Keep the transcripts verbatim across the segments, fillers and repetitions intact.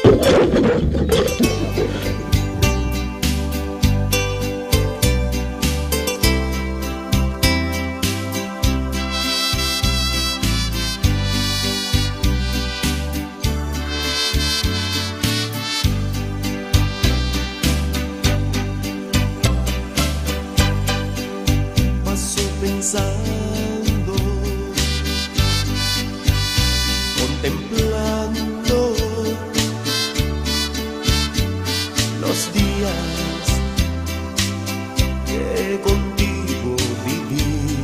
Pensando, contemplando los días que contigo viví.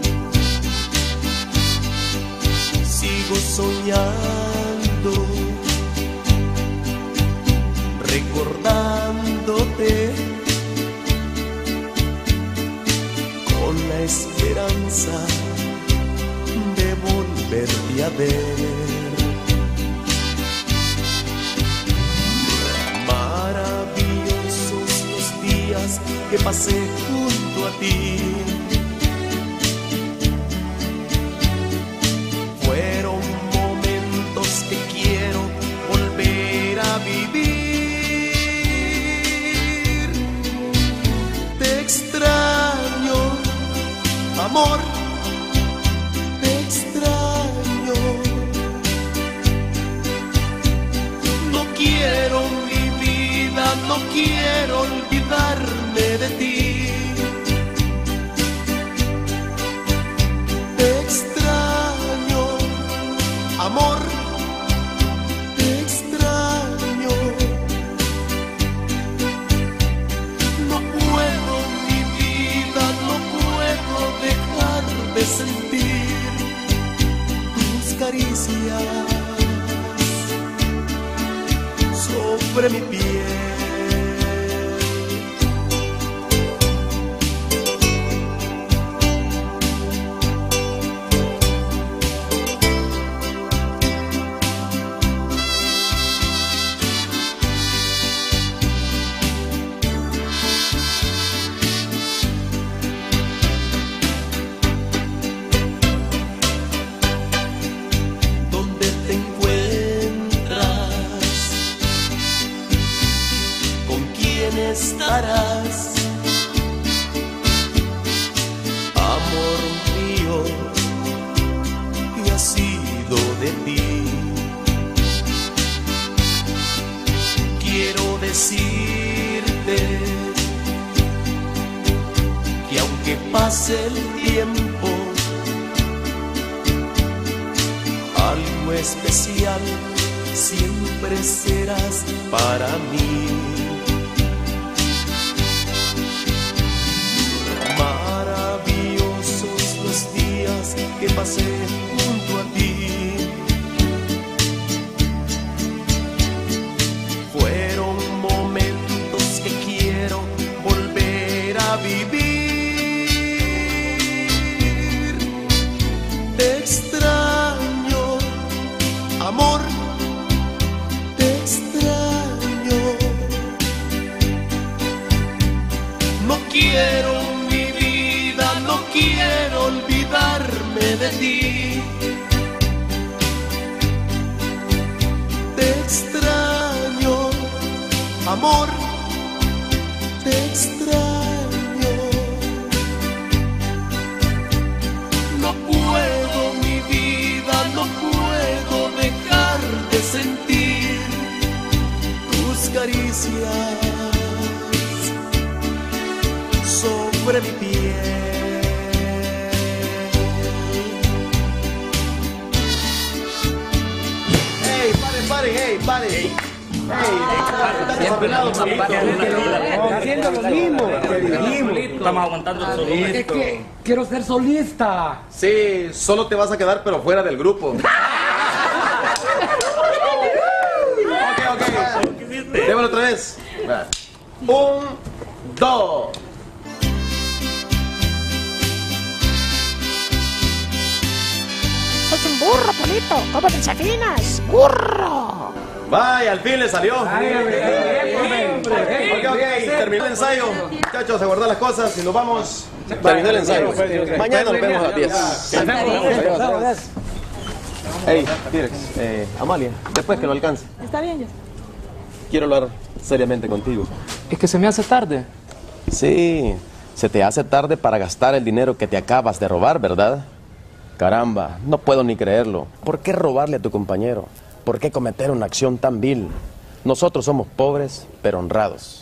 Sigo soñando, recordándote, con la esperanza de volverte a ver. Maravillosos los días que pasé junto a ti. Fueron momentos que quiero volver a vivir. Te extraño, amor, te extraño. No quiero mi vida, no quiero olvidarme de ti. Te extraño, amor, te extraño. No puedo, mi vida, no puedo dejar de sentir tus caricias sobre mi piel. Estarás, amor mío, que ha sido de ti. Quiero decirte que aunque pase el tiempo, algo especial siempre serás para mí. Que pasé junto a ti. Fueron momentos que quiero volver a vivir. Te extraño, amor, te extraño. No quiero mi vida, no quiero olvidarme de ti. Te extraño, amor, te extraño. No puedo, mi vida, no puedo dejar de sentir tus caricias sobre mi piel. Paren, hey, paren. Hey, haciendo lo mismo. Estamos aguantando el solista. Es que quiero ser solista. Sí, solo te vas a quedar, pero fuera del grupo. Ok, ok. Démoslo otra vez. Un, dos. ¡Sos un burro, Polito! ¿Cómo te desafinas? ¡Burro! Vaya, al fin le salió. Ay, ok, ok, terminó el ensayo. Muchachos, a guardar las cosas y nos vamos. Terminó el ensayo. Mañana nos vemos a las diez. Hey, T-Rex, eh, Amalia, después que lo alcance. Está bien, ya. quiero hablar seriamente contigo. Es que se me hace tarde. Sí, se te hace tarde para gastar el dinero que te acabas de robar, ¿verdad? Caramba, no puedo ni creerlo. ¿Por qué robarle a tu compañero? ¿Por qué cometer una acción tan vil? Nosotros somos pobres, pero honrados.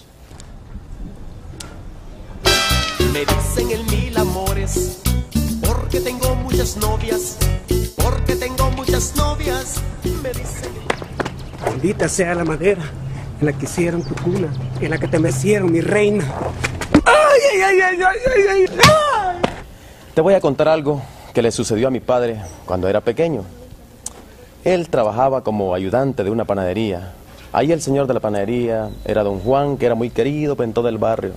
Me dicen el mil amores, porque tengo muchas novias, porque tengo muchas novias. Me dicen... Bendita sea la madera en la que hicieron tu cuna, en la que te mecieron, mi reina. ¡Ay, ay, ay, ay, ay, ay, ay! ¡Ay! Te voy a contar algo que le sucedió a mi padre cuando era pequeño. Él trabajaba como ayudante de una panadería. Ahí el señor de la panadería era don Juan, que era muy querido en todo el barrio.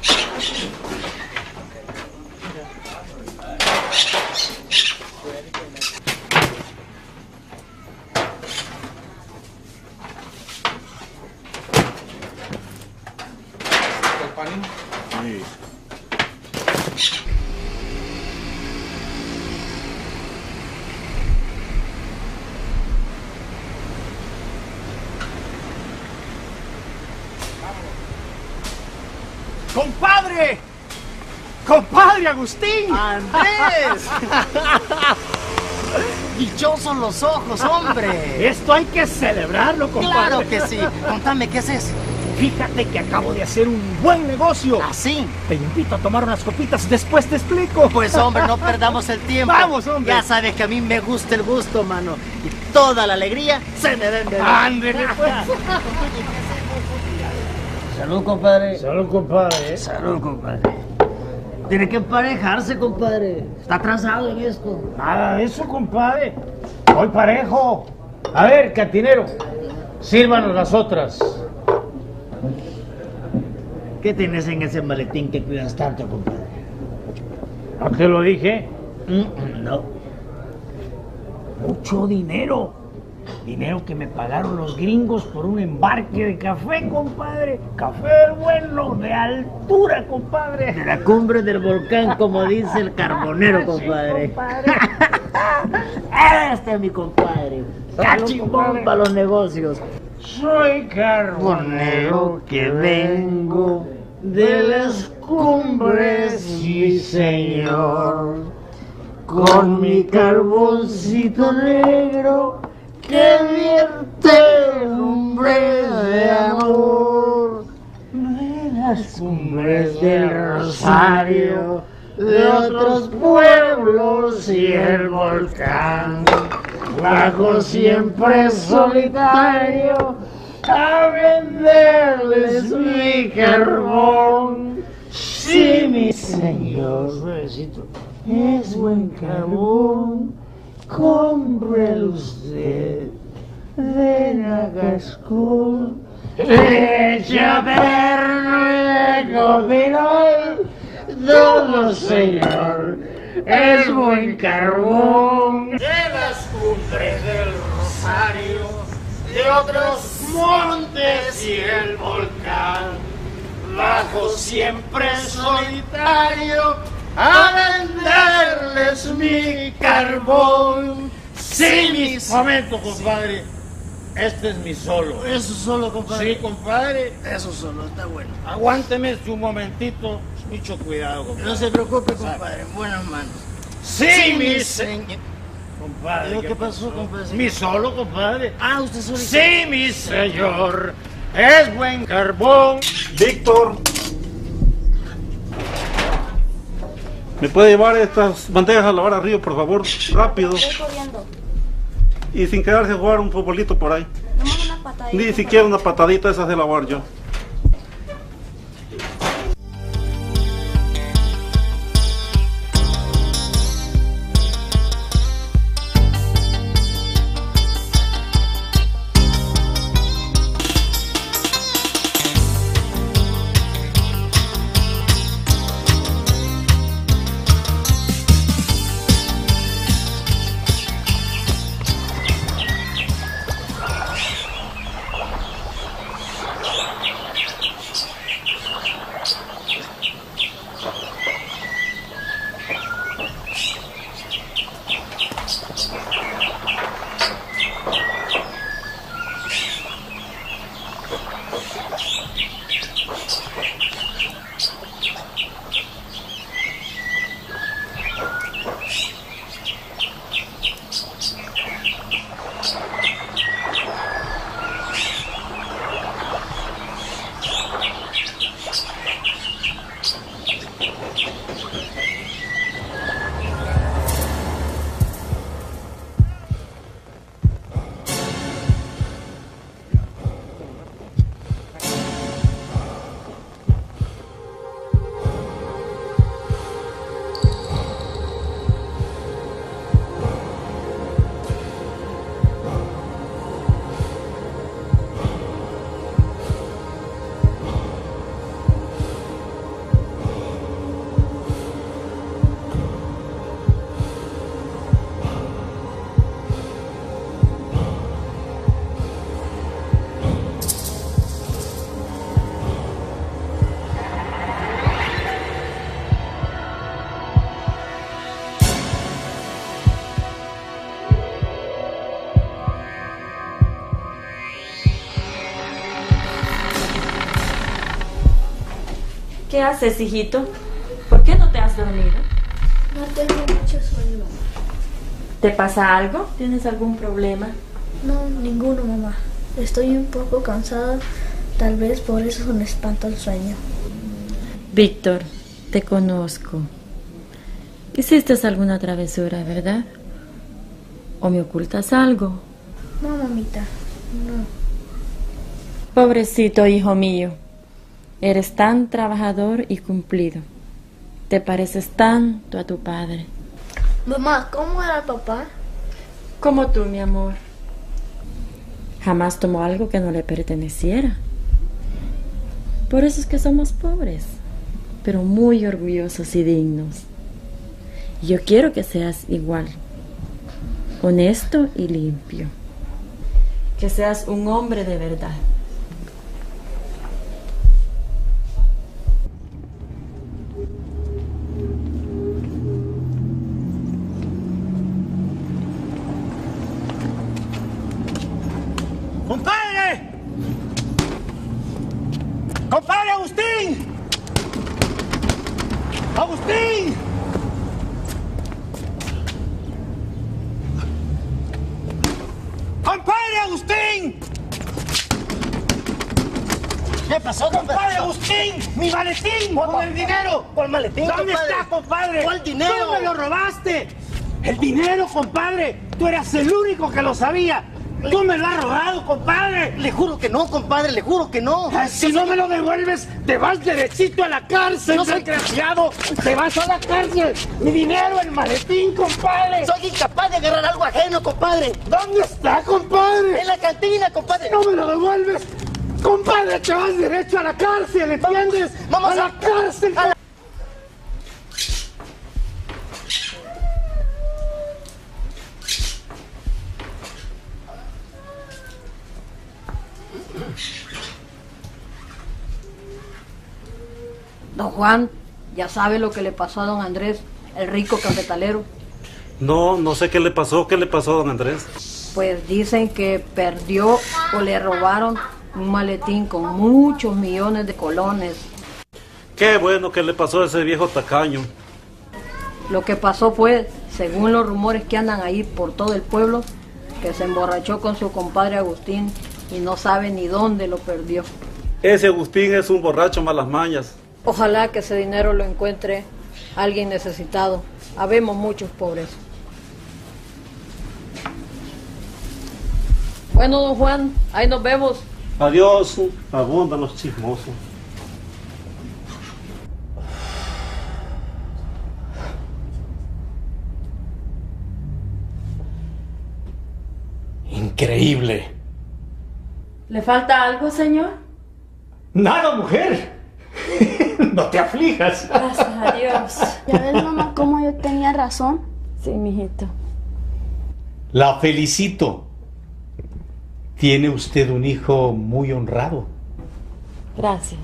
¡Compadre! ¡Compadre Agustín! ¡Andrés! Dichosos los ojos, hombre. Esto hay que celebrarlo, compadre. Claro que sí. Contame, ¿qué haces? Fíjate que acabo de hacer un buen negocio. ¿Así? Te invito a tomar unas copitas, después te explico. Pues, hombre, no perdamos el tiempo. Vamos, hombre. Ya sabes que a mí me gusta el gusto, mano. Y toda la alegría se me vende. ¡Ándale, pues! Salud, compadre. Salud, compadre. Salud, compadre. Tiene que emparejarse, compadre. Está atrasado en esto. Nada de eso, compadre. Voy parejo. A ver, cantinero, sírvanos las otras. ¿Qué tienes en ese maletín que cuidas tanto, compadre? ¿No te lo dije? Mm, no. Mucho dinero. Dinero que me pagaron los gringos por un embarque de café, compadre. Café bueno, de altura, compadre. De la cumbre del volcán, como dice el carbonero, compadre. Sí, compadre. Este es mi compadre. Cachimbón para los negocios. Soy carbonero que vengo de las cumbres, sí señor. Con mi carboncito negro que vierte lumbre de amor. De las cumbres del Rosario, de otros pueblos y el volcán. Bajo siempre solitario a venderles mi carbón. Sí, mi señor, es buen carbón, cómprelo usted. Ven a Gascón, leche perno y de cominol, todo señor, es buen carbón. De las cumbres del Rosario, de otros montes y el volcán, bajo siempre solitario a venderles mi carbón. Sí, mi... Momento, compadre. Este es mi solo. Eso solo, compadre. Sí, compadre. Eso solo, está bueno. Aguánteme un momentito. Mucho cuidado, compadre. No se preocupe, compadre. En buenas manos. Sí, Sí, mi mi señor. Compadre. ¿Qué pasó, compadre? Mi solo, compadre. Ah, usted solo. Sí, mi señor. Es buen carbón. Víctor, ¿me puede llevar estas bandejas a lavar arriba, por favor? Rápido. Estoy corriendo. Y sin quedarse a jugar un futbolito por ahí. Nomás una patadita. Ni siquiera una patadita esas de lavar yo. ¿Qué haces, hijito? ¿Por qué no te has dormido? No tengo mucho sueño, mamá. ¿Te pasa algo? ¿Tienes algún problema? No, ninguno, mamá. Estoy un poco cansada, tal vez por eso me espanta el sueño. Víctor, te conozco. Hiciste alguna travesura, ¿verdad? ¿O me ocultas algo? No, mamita, no. Pobrecito hijo mío. Eres tan trabajador y cumplido. Te pareces tanto a tu padre. Mamá, ¿cómo era el papá? Como tú, mi amor. Jamás tomó algo que no le perteneciera. Por eso es que somos pobres, pero muy orgullosos y dignos. Yo quiero que seas igual, honesto y limpio. Que seas un hombre de verdad. ¡Compadre! ¡Compadre Agustín! ¡Agustín! ¡Compadre Agustín! ¿Qué pasó, ¡Compadre Agustín! ¡Mi maletín! ¡Con el dinero! ¿Cuál maletín, ¿Dónde compadre? está, compadre? ¿Cuál dinero? ¡Tú me lo robaste! ¡El dinero, compadre! ¡Tú eras el único que lo sabía! ¡Tú me lo has robado, compadre! Le juro que no, compadre, le juro que no. Ah, si no me lo devuelves, te vas derechito a la cárcel, No soy- desgraciado. Te vas a la cárcel. Mi dinero, el maletín, compadre. Soy incapaz de agarrar algo ajeno, compadre. ¿Dónde está, compadre? En la cantina, compadre. No me lo devuelves. Compadre, te vas derecho a la cárcel, ¿entiendes? Vamos a la a- cárcel. a la- Don Juan, ya sabe lo que le pasó a don Andrés, el rico cafetalero. No, no sé qué le pasó. ¿Qué le pasó a don Andrés? Pues dicen que perdió o le robaron un maletín con muchos millones de colones. Qué bueno que le pasó a ese viejo tacaño. Lo que pasó fue, según los rumores que andan ahí por todo el pueblo, que se emborrachó con su compadre Agustín y no sabe ni dónde lo perdió. Ese Agustín es un borracho malas mañas. Ojalá que ese dinero lo encuentre alguien necesitado. Habemos muchos pobres. Bueno, don Juan, ahí nos vemos. Adiós, abundan los chismosos. Increíble. ¿Le falta algo, señor? Nada, mujer. No te aflijas. Gracias a Dios. ¿Ya ves, mamá, cómo yo tenía razón? Sí, mijito. La felicito. Tiene usted un hijo muy honrado. Gracias.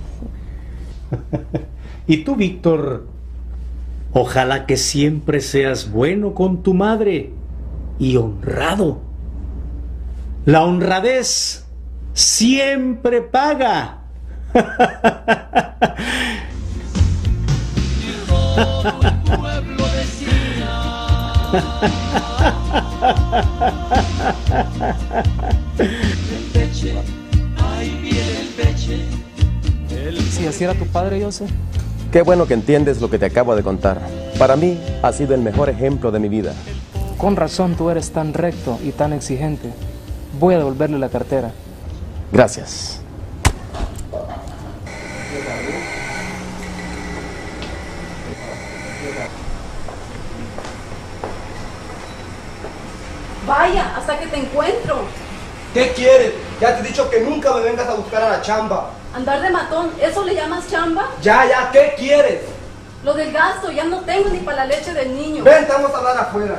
Y tú, Víctor, ojalá que siempre seas bueno con tu madre y honrado. La honradez siempre paga. Si así era tu padre, José. Qué bueno que entiendes lo que te acabo de contar. Para mí ha sido el mejor ejemplo de mi vida. Con razón tú eres tan recto y tan exigente. Voy a devolverle la cartera. Gracias. Vaya, hasta que te encuentro. ¿Qué quieres? Ya te he dicho que nunca me vengas a buscar a la chamba. Andar de matón, ¿eso le llamas chamba? Ya, ya, ¿qué quieres? Lo del gasto, ya no tengo ni para la leche del niño. Ven, vamos a hablar afuera.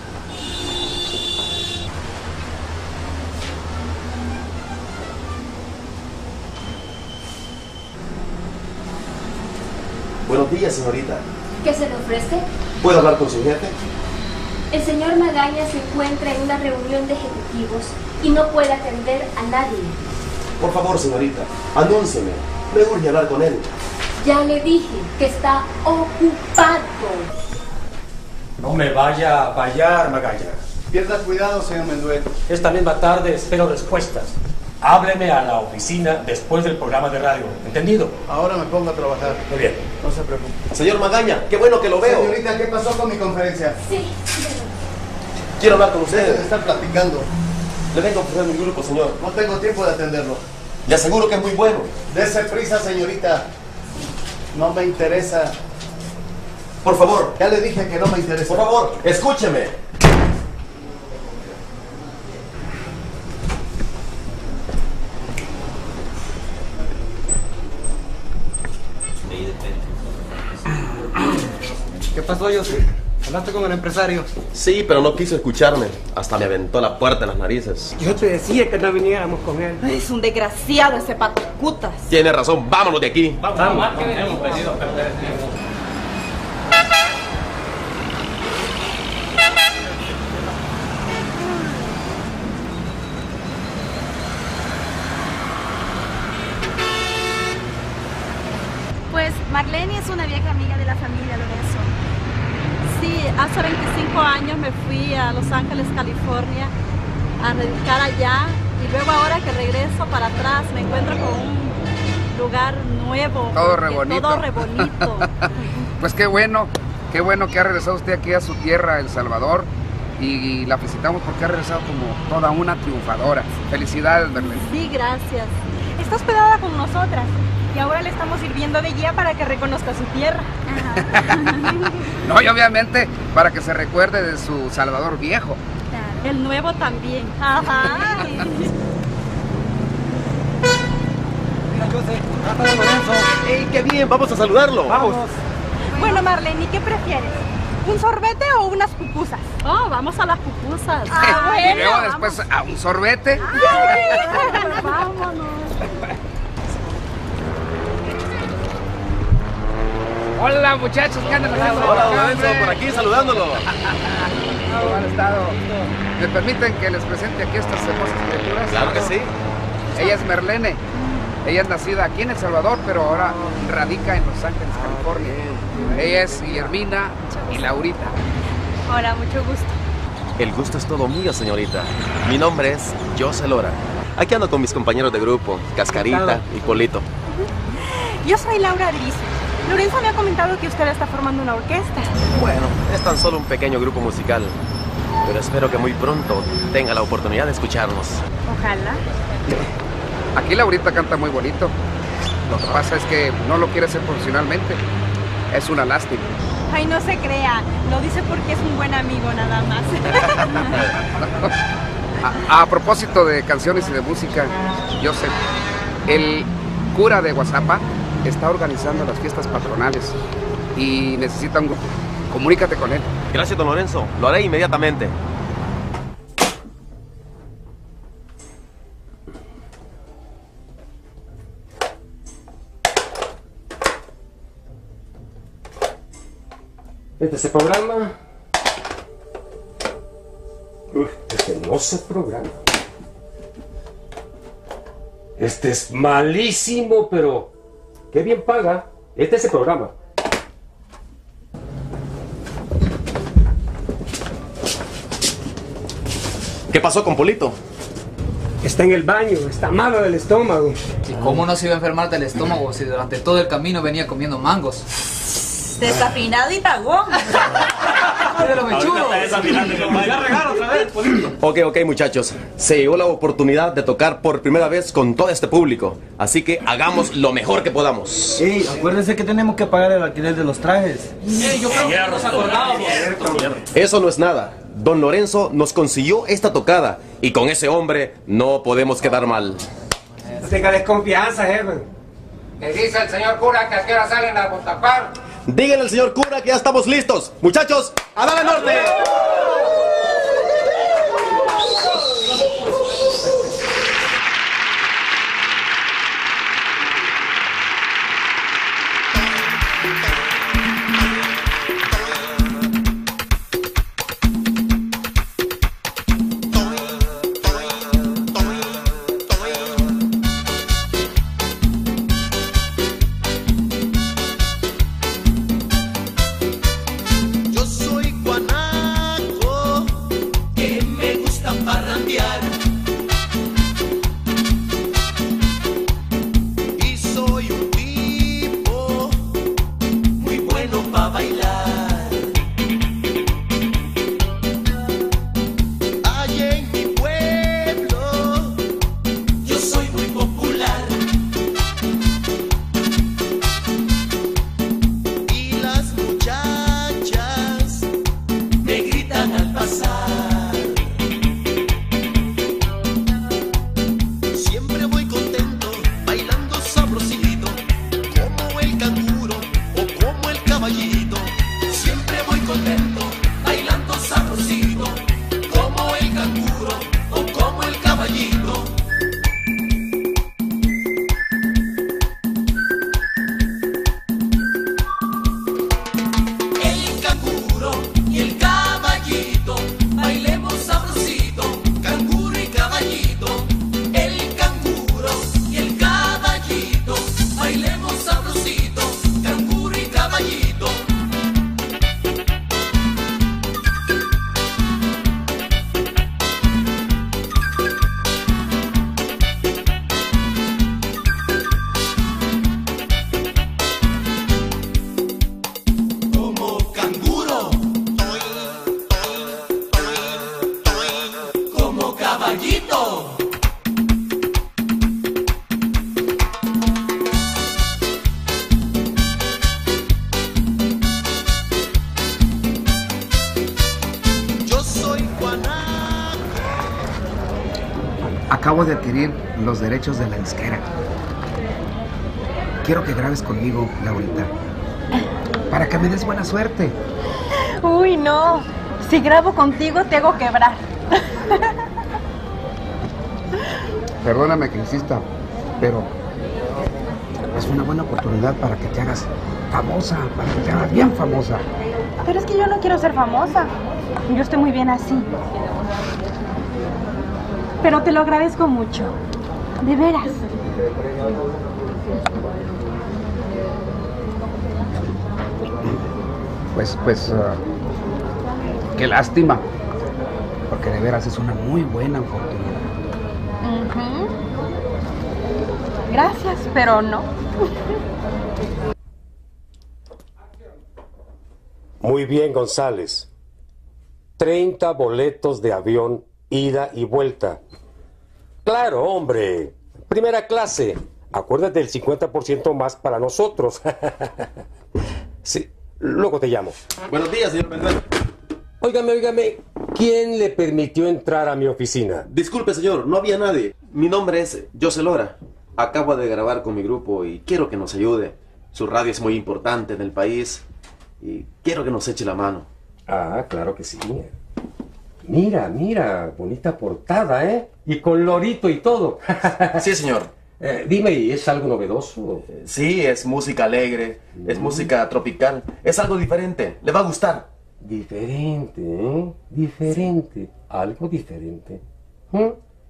Buenos días, señorita. ¿Qué se le ofrece? ¿Puedo hablar con su jefe? El señor Magaña se encuentra en una reunión de ejecutivos y no puede atender a nadie. Por favor, señorita, anúncieme. Me urge hablar con él. Ya le dije que está ocupado. No me vaya a fallar, Magaña. Pierda cuidado, señor Menduel. Esta misma tarde espero respuestas. Hábleme a la oficina después del programa de radio. ¿Entendido? Ahora me pongo a trabajar. Muy bien. No se preocupe. Señor Magaña, qué bueno que lo veo. Señorita, ¿qué pasó con mi conferencia? Sí. Quiero hablar con usted. Ustedes están platicando. Le vengo a ofrecer mi grupo, señor. No tengo tiempo de atenderlo. Le aseguro que es muy bueno. Dese prisa, señorita. No me interesa. Por favor. Ya le dije que no me interesa. Por favor, escúcheme. ¿Qué pasó, José? ¿Hablaste con el empresario? Sí, pero no quiso escucharme. Hasta me aventó la puerta en las narices. Yo te decía que no viniéramos con él. Es un desgraciado ese patocutas. Tiene razón, vámonos de aquí. Vamos, vamos, que hemos venido a perder el tiempo. Pues Marlene es una vieja amiga de la familia Lorenzo. Sí, hace veinticinco años me fui a Los Ángeles, California, a radicar allá y luego ahora que regreso para atrás me encuentro con un lugar nuevo. Todo re bonito. Todo re bonito. Pues qué bueno, qué bueno que ha regresado usted aquí a su tierra, El Salvador, y la felicitamos porque ha regresado como toda una triunfadora. Felicidades, Marlene. Sí, gracias. Está hospedada con nosotras y ahora le estamos sirviendo de guía para que reconozca su tierra. No, y obviamente para que se recuerde de su Salvador viejo. El nuevo también. Ajá. ¡Ey, qué bien! Vamos a saludarlo. Vamos. Bueno, Marlene, ¿qué prefieres? ¿Un sorbete o unas pupusas? Oh, vamos a las pupusas. Ah, y luego después vamos a un sorbete. Ay, vámonos. Hola, muchachos, ¿qué andan haciendo? Hola, don Lorenzo, por aquí saludándolo. ¿Cómo han estado? ¿Me permiten que les presente aquí estas hermosas criaturas? Claro que sí. Ella es Marlene. Ella es nacida aquí en El Salvador, pero ahora radica en Los Ángeles, California. Ella es Guillermina y Laurita. Hola, mucho gusto. El gusto es todo mío, señorita. Mi nombre es José Lora. Aquí ando con mis compañeros de grupo, Cascarita y Polito. Yo soy Laura Adriz. Lorenzo me ha comentado que usted está formando una orquesta. Bueno, es tan solo un pequeño grupo musical, pero espero que muy pronto tenga la oportunidad de escucharnos. Ojalá. Aquí Laurita canta muy bonito. Lo que pasa es que no lo quiere hacer profesionalmente. Es una lástima. Ay, no se crea. Lo dice porque es un buen amigo nada más. a, a propósito de canciones y de música, Joseph, el cura de Guazapa está organizando las fiestas patronales y necesita un grupo. Comunícate con él. Gracias, don Lorenzo. Lo haré inmediatamente. Este se programa. Uf, este no se programa. Este es malísimo, pero qué bien paga. Este es el programa. ¿Qué pasó con Polito? Está en el baño, está malo del estómago. ¿Y cómo no se iba a enfermar del estómago si durante todo el camino venía comiendo mangos? Desafinado y tagón. Ok, ok, muchachos. Se llegó la oportunidad de tocar por primera vez con todo este público. Así que hagamos lo mejor que podamos. Ey, acuérdense que tenemos que pagar el alquiler de los trajes. Ey, yo creo que no nos acordábamos. Eso no es nada. Don Lorenzo nos consiguió esta tocada. Y con ese hombre no podemos quedar mal. No tenga desconfianza, jefe. Me dice el señor cura que a qué hora salen a Bontapar. Díganle al señor cura que ya estamos listos. Muchachos, ¡a darle norte! Yo soy guanaco, que me gusta parrandear. Y soy un tipo muy bueno para bailar. Allá en mi pueblo yo soy muy popular. Y las muchachas me gritan al pasar. Siempre voy contento, bailando sabrosito, como el canguro o como el caballito. Siempre voy contento, bailando sabrosito, como el canguro o como el caballito. El canguro y el caballito, bailemos sabrosito, canguro y caballito. El canguro y el caballito, bailemos sabrosito, canguro y caballito. Como canguro, como caballito. Yo soy guanaco. Acabo de adquirir los derechos de la disquera. Quiero que grabes conmigo, Laurita, para que me des buena suerte. Uy, no. Si grabo contigo, te hago quebrar. Perdóname que insista, pero es una buena oportunidad para que te hagas famosa, para que te hagas bien famosa. Pero es que yo no quiero ser famosa. Yo estoy muy bien así. Pero te lo agradezco mucho. De veras. Pues, pues, ah, qué lástima, porque de veras es una muy buena oportunidad. Ujú. Gracias, pero no. Muy bien, González. treinta boletos de avión, ida y vuelta. Claro, hombre. Primera clase. Acuérdate del cincuenta por ciento más para nosotros. Sí, luego te llamo. Buenos días, señor Manuel. Óigame, óigame. ¿Quién le permitió entrar a mi oficina? Disculpe, señor, no había nadie. Mi nombre es José Lora. Acabo de grabar con mi grupo y quiero que nos ayude. Su radio es muy importante en el país y quiero que nos eche la mano. Ah, claro que sí. Mira, mira, bonita portada, ¿eh? Y con lorito y todo. Sí, señor. Eh, dime, ¿es algo novedoso? Sí, es música alegre, es música tropical, es algo diferente, le va a gustar. Diferente, ¿eh? Diferente. Algo diferente. ¿Mm?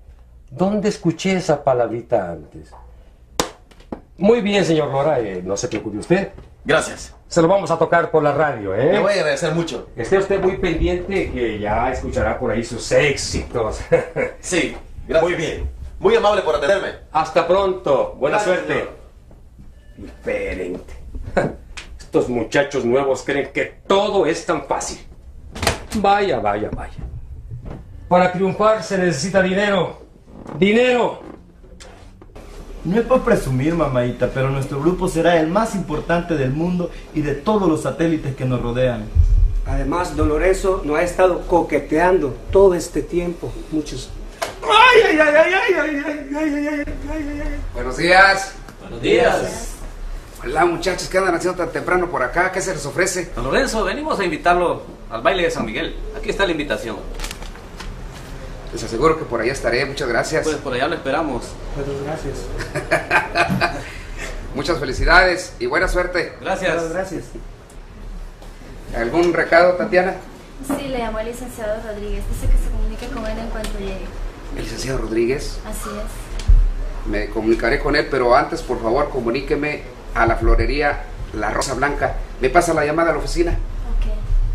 ¿Dónde escuché esa palabrita antes? Muy bien, señor Lora, eh, no se preocupe usted. Gracias. Se lo vamos a tocar por la radio, ¿eh? Le voy a agradecer mucho. Esté usted muy pendiente que ya escuchará por ahí sus éxitos. Sí, gracias. Muy bien. Muy amable por atenderme. Hasta pronto. Buena Gracias, suerte. señor. Diferente. Estos muchachos nuevos creen que todo es tan fácil. Vaya, vaya, vaya. Para triunfar se necesita dinero. ¡Dinero! No es por presumir, mamadita, pero nuestro grupo será el más importante del mundo y de todos los satélites que nos rodean. Además, Don Lorenzo nos ha estado coqueteando todo este tiempo. Muchos. ¡Ay, ay, ay, ay, ay, ay, ay, ay, ay, ay, ay! Buenos días. Buenos días. Hola, muchachos, ¿qué andan haciendo tan temprano por acá? ¿Qué se les ofrece? Don Lorenzo, venimos a invitarlo al baile de San Miguel. Aquí está la invitación. Les aseguro que por allá estaré, muchas gracias. Pues por allá lo esperamos. Muchas gracias. Muchas felicidades y buena suerte. Gracias. Muchas gracias. ¿Algún recado, Tatiana? Sí, le llamó el licenciado Rodríguez. Dice que se comunique con él en cuanto llegue. ¿El licenciado Rodríguez? Así es. Me comunicaré con él, pero antes, por favor, comuníqueme a la florería La Rosa Blanca. ¿Me pasa la llamada a la oficina? Ok.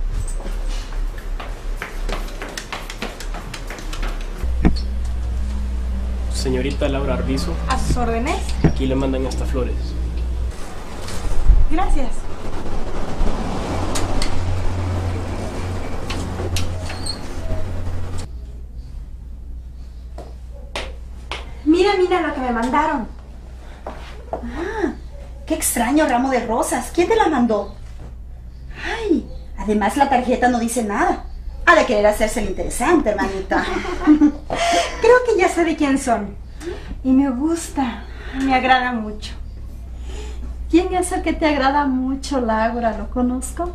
Señorita Laura Arbizu, ¿A sus órdenes? aquí le mandan estas flores. Gracias. Mira, mira lo que me mandaron. Ah, qué extraño ramo de rosas. ¿Quién te la mandó? Ay, además la tarjeta no dice nada. Ha de querer hacerse el interesante, hermanita. Creo que ya sé de quién son. Y me gusta, me agrada mucho. ¿Quién es el que te agrada mucho, Laura? ¿Lo conozco?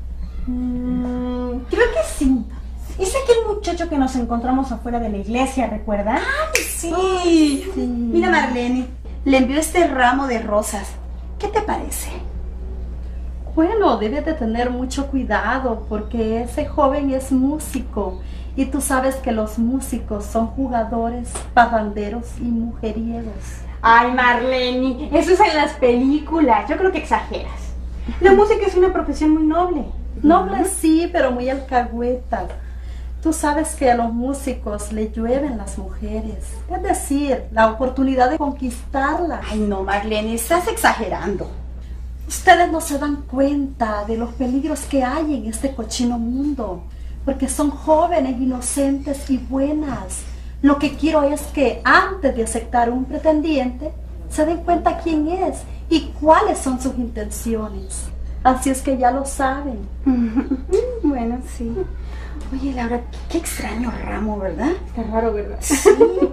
Mm, creo que sí. Es aquel muchacho que nos encontramos afuera de la iglesia, ¿recuerda? ¡Ay, sí! sí. Mira, Marlene, le envió este ramo de rosas. ¿Qué te parece? Bueno, debes de tener mucho cuidado porque ese joven es músico y tú sabes que los músicos son jugadores, parranderos y mujeriegos. Ay, Marlene, eso es en las películas. Yo creo que exageras. La música es una profesión muy noble. Noble sí, pero muy alcahueta. Tú sabes que a los músicos le llueven las mujeres. Es decir, la oportunidad de conquistarlas. Ay, no, Marlene, estás exagerando. Ustedes no se dan cuenta de los peligros que hay en este cochino mundo, porque son jóvenes, inocentes y buenas. Lo que quiero es que antes de aceptar un pretendiente, se den cuenta quién es y cuáles son sus intenciones. Así es que ya lo saben. Bueno, sí. Oye, Laura, qué, qué extraño ramo, ¿verdad? Qué raro, ¿verdad? Sí.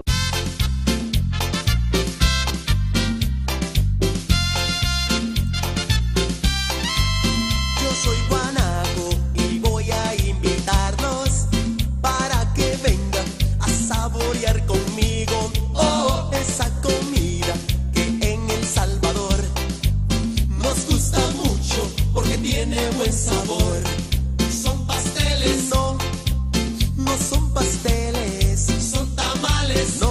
Soy guanaco y voy a invitarlos para que vengan a saborear conmigo oh, esa comida que en El Salvador nos gusta mucho porque tiene buen sabor. Son pasteles, no, no son pasteles, son tamales. No,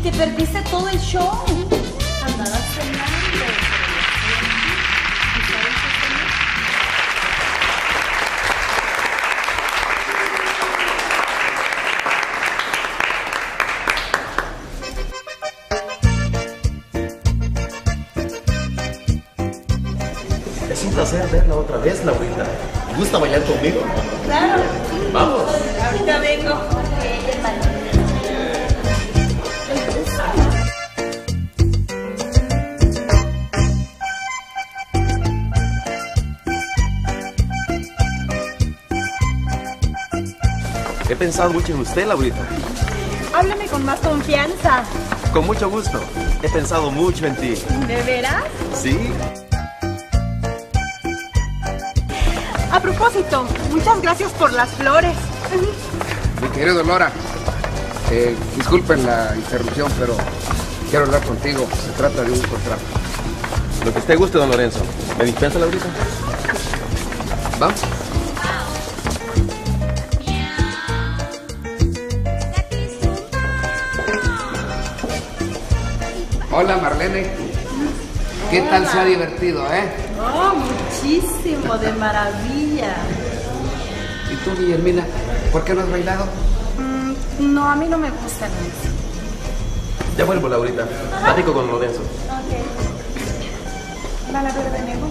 Te perdiste todo el show. Andabas cenando. Es un placer verla otra vez, Laurita. ¿Te gusta bailar conmigo? Claro. Vamos. Ahorita vengo. He pensado mucho en usted, Laurita. Háblame con más confianza. Con mucho gusto. He pensado mucho en ti. ¿De veras? ¿Sí? A propósito, muchas gracias por las flores. Mi querido Lora, eh, disculpen la interrupción, pero quiero hablar contigo. Se trata de un contrato. Lo que usted guste, don Lorenzo. ¿Me dispensa, Laurita? Vamos. Hola, Marlene. ¿Qué tal Hola. se ha divertido, eh? Oh, muchísimo, de maravilla. ¿Y tú, Guillermina, por qué no has bailado? Mm, no, a mí no me gusta la música. Ya vuelvo, Laurita. Platico con Lorenzo. Ok. ¿Van a ver de nuevo?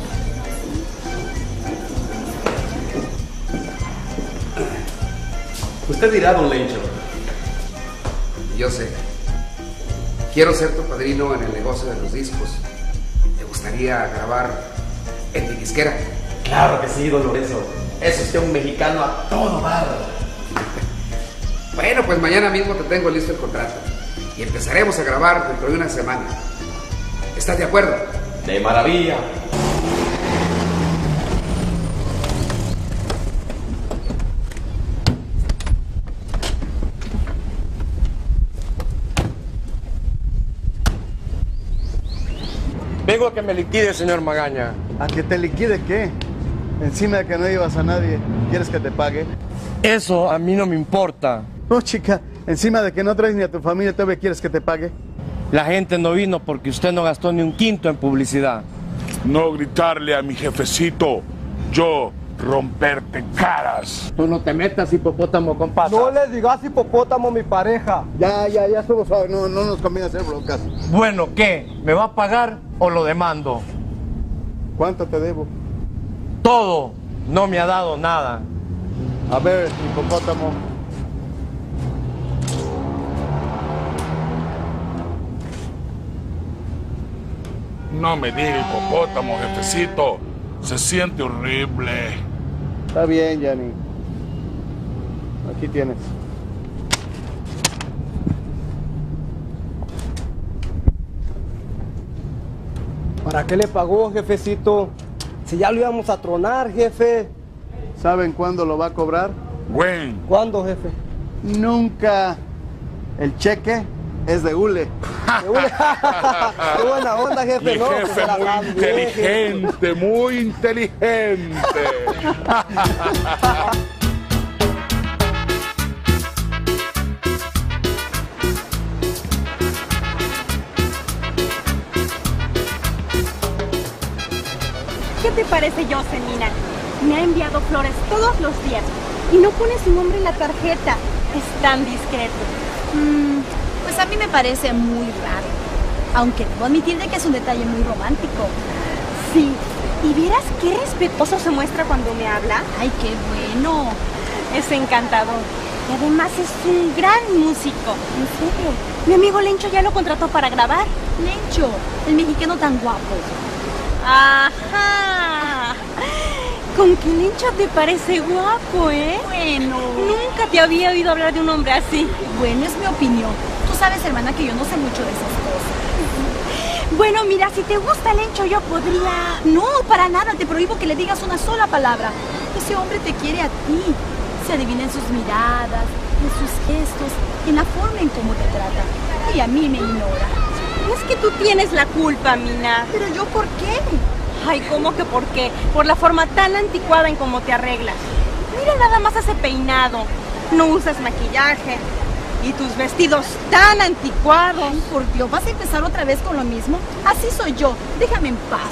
Usted dirá, don Lencho. Yo sé. Quiero ser tu padrino en el negocio de los discos. ¿Te gustaría grabar en mi disquera? Claro que sí, don Lorenzo. Es usted un mexicano a todo dar. Bueno, pues mañana mismo te tengo listo el contrato. Y empezaremos a grabar dentro de una semana. ¿Estás de acuerdo? De maravilla. Vengo a que me liquide, señor Magaña. ¿A que te liquide qué? Encima de que no llevas a nadie, ¿quieres que te pague? Eso a mí no me importa. No, chica, encima de que no traes ni a tu familia, ¿todavía quieres que te pague? La gente no vino porque usted no gastó ni un quinto en publicidad. No gritarle a mi jefecito, yo romperte caras. Tú no te metas, hipopótamo, con patas. No le digas hipopótamo a mi pareja. Ya, ya, ya somos suaves, no, no nos conviene hacer broncas. Bueno, ¿qué? ¿Me va a pagar o lo demando? ¿Cuánto te debo? Todo. No me ha dado nada. A ver, hipopótamo. No me diga hipopótamo, jefecito. Se siente horrible. Está bien, Yanni. Aquí tienes. ¿Para qué le pagó, jefecito? Si ya lo íbamos a tronar, jefe. ¿Saben cuándo lo va a cobrar? Buen. ¿Cuándo, jefe? Nunca. El cheque es de hule. ¿De hule? Qué buena onda, jefe. Mi no, jefe pues, muy bien, inteligente, muy inteligente. ¿Qué te parece, Josemina? Me ha enviado flores todos los días y no pone su nombre en la tarjeta. Es tan discreto. Mm, pues a mí me parece muy raro. Aunque debo admitir de que es un detalle muy romántico. Sí. ¿Y vieras qué respetuoso se muestra cuando me habla? Ay, qué bueno. Es encantador. Y además es un gran músico. En serio. Mi amigo Lencho ya lo contrató para grabar. Lencho, el mexicano tan guapo. Ajá. Con que Lencho te parece guapo, ¿eh? Bueno. Nunca te había oído hablar de un hombre así. Bueno, es mi opinión. Tú sabes, hermana, que yo no sé mucho de esas cosas. Bueno, mira, si te gusta Lencho, yo podría... No, para nada. Te prohíbo que le digas una sola palabra. Ese hombre te quiere a ti. Se adivina en sus miradas, en sus gestos, en la forma en cómo te trata. Y a mí me ignora. Es que tú tienes la culpa, Mina. ¿Pero yo por qué? Ay, ¿cómo que por qué? Por la forma tan anticuada en cómo te arreglas. Mira nada más ese peinado. No usas maquillaje. Y tus vestidos tan anticuados. Ay, por Dios, ¿vas a empezar otra vez con lo mismo? Así soy yo, déjame en paz.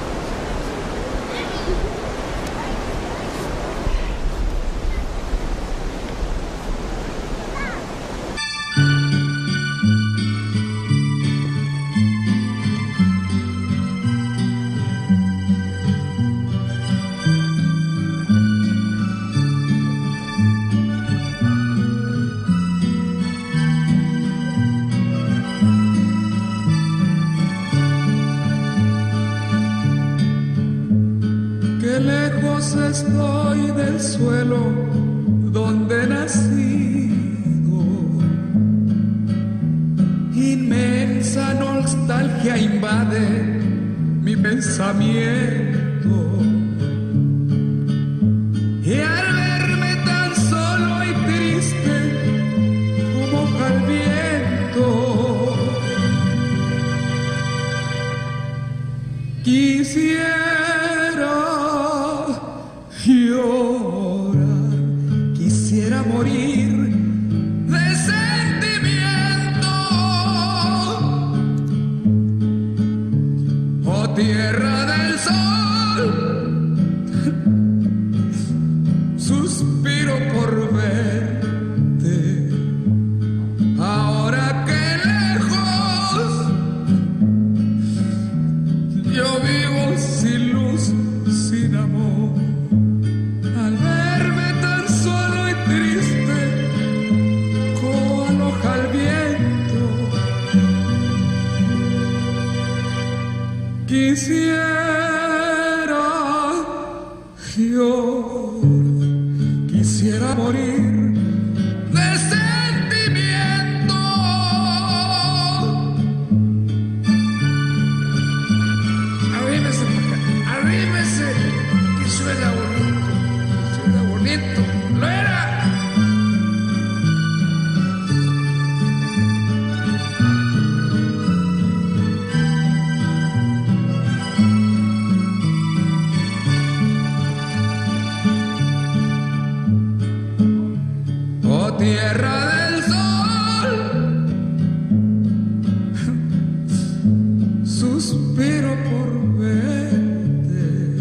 Estoy del suelo donde he nacido. Inmensa nostalgia invade mi pensamiento. Y al verme tan solo y triste como hoja al viento, quisiera llorar, quisiera morir de sentimiento. Oh tierra del sol, suspiro por verte. Ahora que lejos yo vivo sin luz, sin amor. Quisiera llorar, quisiera morir de sentimiento. Arrímese, arrímese, que suena bonito, suena bonito, lo era. Tierra del sol, suspiro por verte.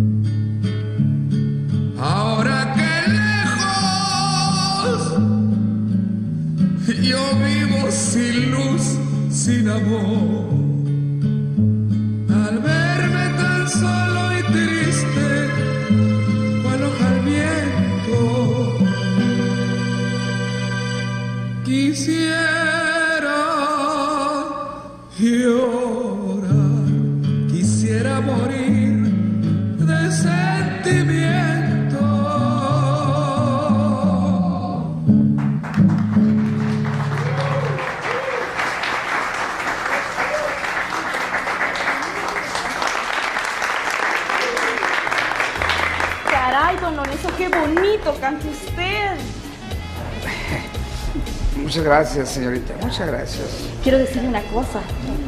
Ahora que lejos yo vivo sin luz, sin amor. Al verme tan solo y triste, cual hoja al viento, quisiera llorar, quisiera morir de sentimiento. Caray, don Lorenzo, qué bonito canta usted. Muchas gracias, señorita, muchas gracias. Quiero decirle una cosa.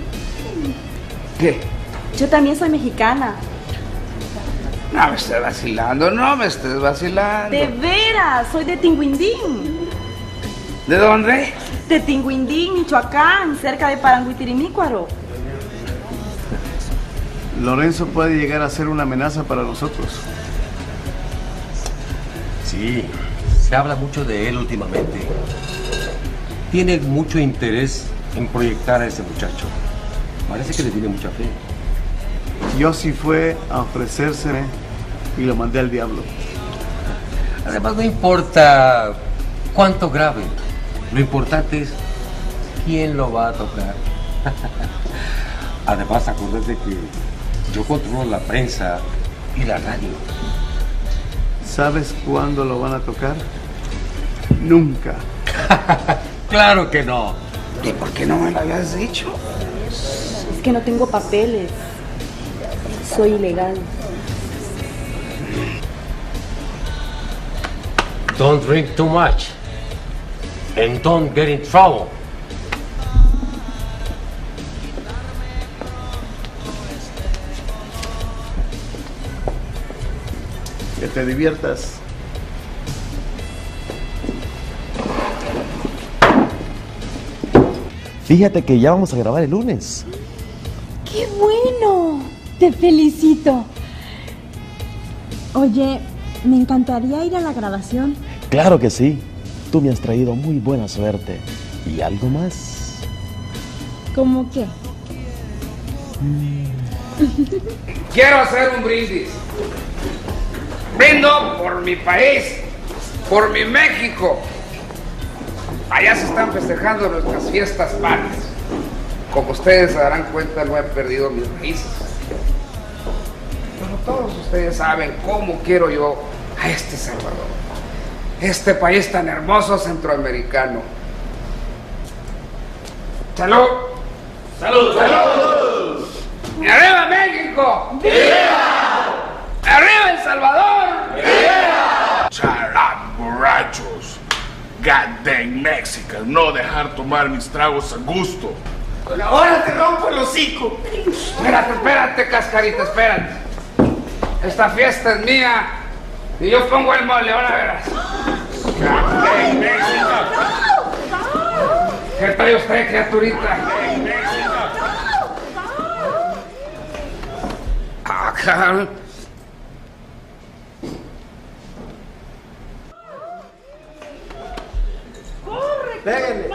¿Qué? Yo también soy mexicana. No me estés vacilando, no me estés vacilando. De veras, soy de Tinguindín. ¿De dónde? De Tinguindín, Michoacán, cerca de Paranguitirimícuaro. Lorenzo puede llegar a ser una amenaza para nosotros. Sí, se habla mucho de él últimamente. Tiene mucho interés en proyectar a ese muchacho. Parece que le tiene mucha fe. Yossi fue a ofrecérseme y lo mandé al diablo. Además, no importa cuánto grabe. Lo importante es quién lo va a tocar. Además, acuérdate que yo controlo la prensa y la radio. ¿Sabes cuándo lo van a tocar? Nunca. Claro que no. ¿Y por qué no me lo habías dicho? Es que no tengo papeles. Soy ilegal. Don't drink too much. And don't get in trouble. Que te diviertas. Fíjate que ya vamos a grabar el lunes. ¡Qué bueno! Te felicito. Oye, me encantaría ir a la grabación. Claro que sí. Tú me has traído muy buena suerte. ¿Y algo más? ¿Cómo qué? Quiero hacer un brindis. Brindo por mi país, por mi México. Allá se están festejando nuestras fiestas patrias. Como ustedes se darán cuenta, no he perdido mis raíces. Pero todos ustedes saben cómo quiero yo a este Salvador, este país tan hermoso centroamericano. ¡Salud! ¡Salud! ¡Salud! ¡Y arriba México! ¡Viva! ¡Arriba El Salvador! ¡Viva! Charap, borrachos. Goddamn Mexican, no dejar tomar mis tragos a gusto. Pero ahora te rompo el hocico. Espérate, espérate, cascarita, espérate. Esta fiesta es mía y yo pongo el mole, ahora verás. Goddamn Mexican. ¿Qué trae usted, criaturita? Acá. Pégale.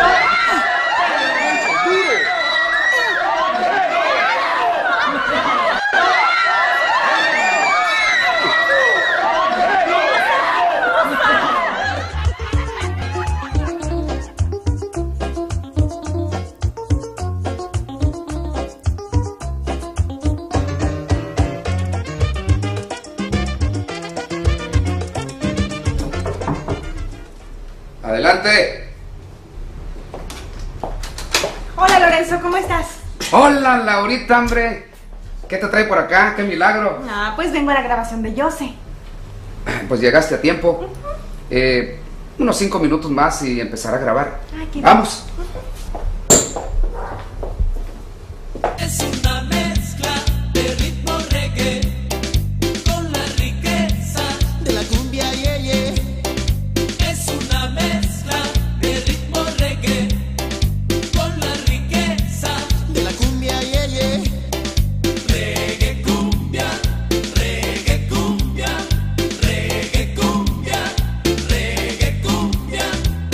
Adelante. Hola Lorenzo, ¿cómo estás? Hola, Laurita, hombre. ¿Qué te trae por acá? ¡Qué milagro! Ah, pues vengo a la grabación de Yose. Pues llegaste a tiempo. Eh, unos cinco minutos más y empezar a grabar. Ay, qué ¡Vamos! Es una mezcla de ritmo reggae con la riqueza de la cumbia yeye. Es una mezcla de ritmo reggae con la riqueza de la cumbia yeye. Reggae cumbia, reggae cumbia, reggae cumbia, reggae cumbia.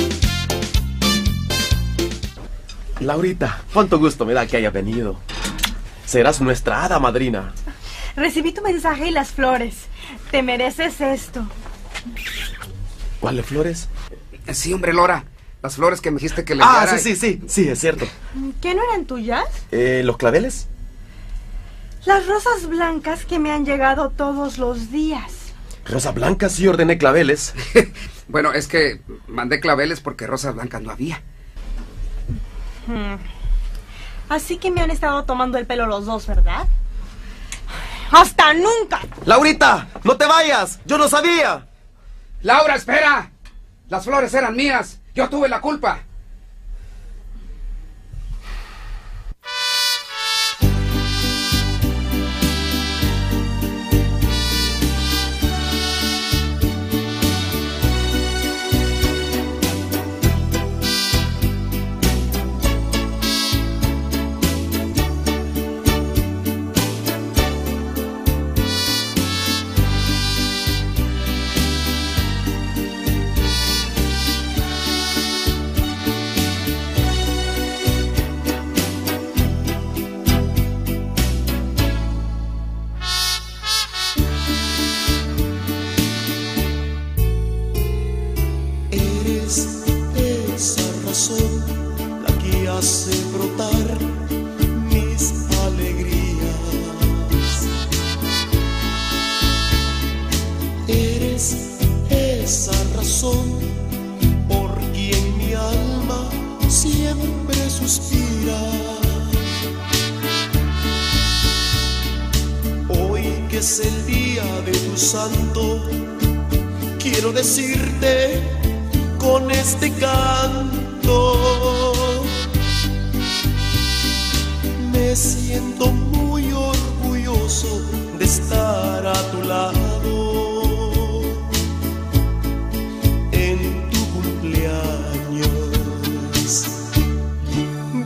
Laurita, cuánto gusto me da que hayas venido. Serás nuestra hada madrina. Recibí tu mensaje y las flores. Te mereces esto. ¿Cuáles flores? Sí, hombre, Lora. Las flores que me dijiste que le Ah, enviara. sí, sí, sí, sí, es cierto. ¿Qué no eran tuyas? Eh, ¿los claveles? Las rosas blancas que me han llegado todos los días. Rosa Blanca sí ordené claveles. Bueno, es que mandé claveles porque rosas blancas no había. Hmm. Así que me han estado tomando el pelo los dos, ¿verdad? ¡Hasta nunca! ¡Laurita! ¡No te vayas! ¡Yo no sabía! ¡Laura, espera! Las flores eran mías. Yo tuve la culpa. Eres esa razón la que hace brotar mis alegrías. Eres esa razón por quien mi alma siempre suspira. Hoy que es el día de tu santo, quiero decirte con este canto, me siento muy orgulloso de estar a tu lado en tu cumpleaños.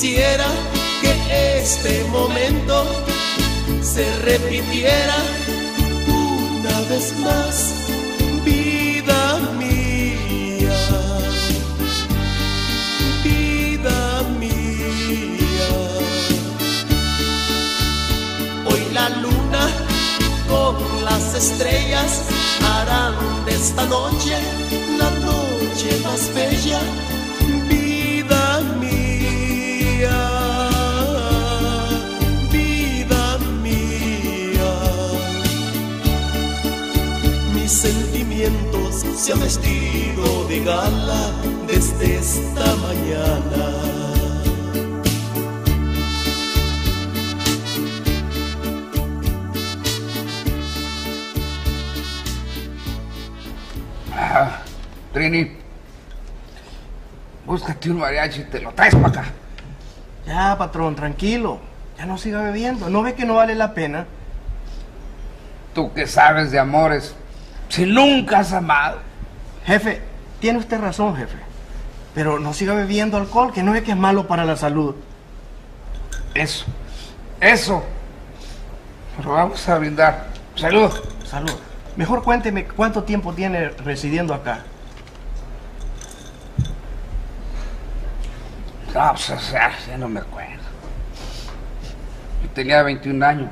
quisiera que este momento se repitiera una vez más, vida mía, vida mía. Hoy la luna con las estrellas harán de esta noche la noche más bella, vida mía, vida mía. Mis sentimientos se han vestido de gala desde esta mañana. Ah, Trini, búscate un mariachi y te lo traes para acá. Ya, patrón, tranquilo. Ya no siga bebiendo. ¿No ve que no vale la pena? Tú que sabes de amores, si nunca has amado. Jefe, tiene usted razón, jefe. Pero no siga bebiendo alcohol, que no ve que es malo para la salud. Eso, eso. Pero vamos a brindar. Salud. Salud. Mejor cuénteme cuánto tiempo tiene residiendo acá. No, pues, o sea, ya no me acuerdo. Yo tenía veintiún años.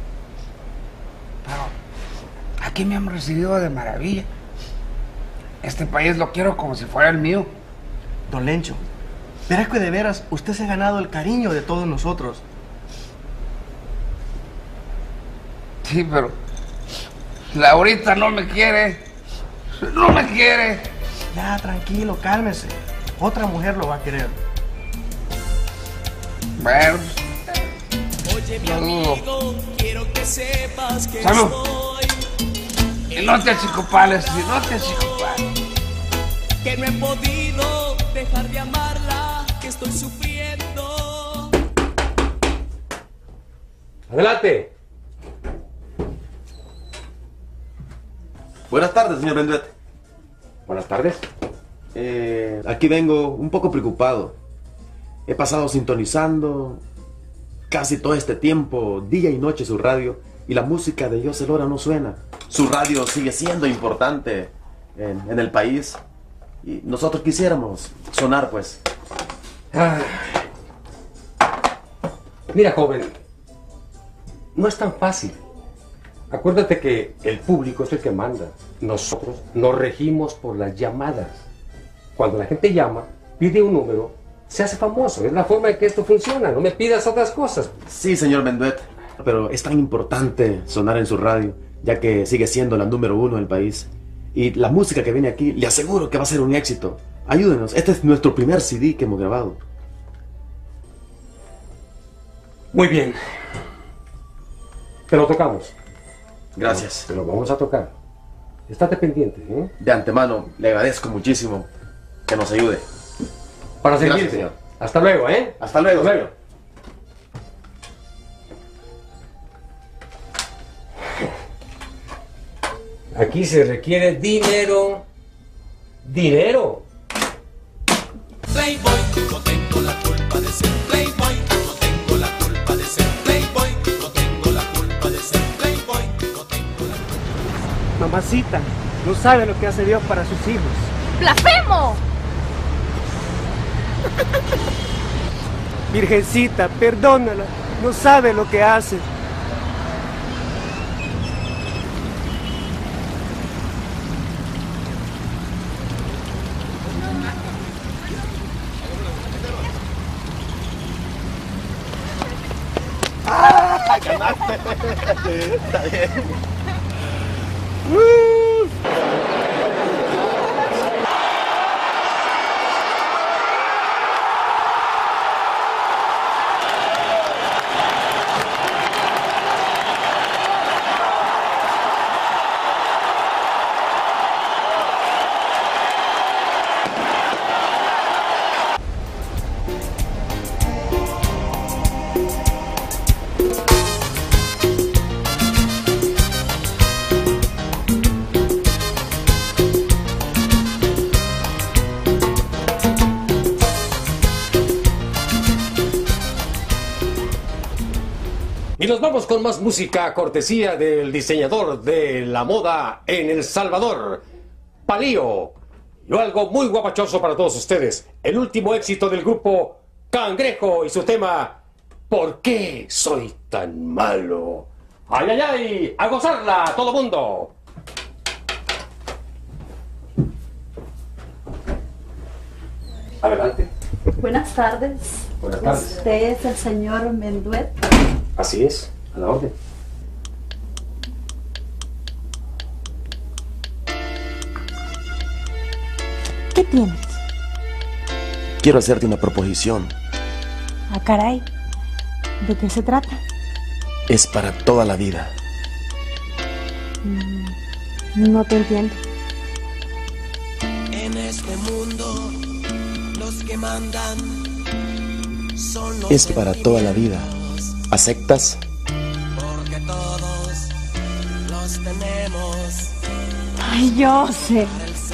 Pero aquí me han recibido de maravilla. Este país lo quiero como si fuera el mío. Don Lencho, verás que de veras usted se ha ganado el cariño de todos nosotros. Sí, pero Laurita no me quiere. No me quiere. Ya, tranquilo, cálmese. Otra mujer lo va a querer. Bueno. Oye, mi amigo, quiero que sepas que Salud. estoy. Y no te achicopales, y no te achicopales. Que no he podido dejar de amarla, que estoy sufriendo. Adelante. Buenas tardes, señor Benduet. Buenas tardes. Eh, aquí vengo un poco preocupado. He pasado sintonizando casi todo este tiempo, día y noche, su radio, y la música de José Lora no suena. Su radio sigue siendo importante en, en el país, y nosotros quisiéramos sonar, pues. Ah. Mira, joven, no es tan fácil. Acuérdate que el público es el que manda. Nosotros nos regimos por las llamadas. Cuando la gente llama, pide un número, se hace famoso. Es la forma en que esto funciona. No me pidas otras cosas. Sí, señor Benduet, pero es tan importante sonar en su radio, ya que sigue siendo la número uno del país. Y la música que viene aquí, le aseguro que va a ser un éxito. Ayúdenos, este es nuestro primer C D que hemos grabado. Muy bien. Te lo tocamos. Gracias. Te lo vamos a tocar. Estate pendiente, ¿eh? De antemano, le agradezco muchísimo que nos ayude. Para Gracias, servirte. señor. Hasta luego, ¿eh? Hasta luego, Hasta señor. Aquí se requiere dinero. Dinero. Playboy, no tengo la culpa de ser Playboy, no tengo la culpa de ser Playboy, no tengo la culpa de ser Playboy, no tengo la culpa. Mamacita, no sabe lo que hace Dios para sus hijos. ¡Blasfemo! Virgencita, perdónala, no sabe lo que hace. ¡Ah! ¡Ganaste! Está bien. Y nos vamos con más música, cortesía del diseñador de la moda en El Salvador, Palío. Y algo muy guapachoso para todos ustedes. El último éxito del grupo Cangrejo y su tema ¿Por qué soy tan malo? ¡Ay, ay, ay! ¡A gozarla, todo mundo! Adelante. Buenas tardes. Buenas tardes. ¿Usted es el señor Menduet? Así es, a la orden. ¿Qué tienes? Quiero hacerte una proposición. Ah, caray. ¿De qué se trata? Es para toda la vida. Mm, no te entiendo. En este mundo, los que mandan son los Es para toda la vida. ¿Aceptas? porque todos los tenemos. Ay, yo sé.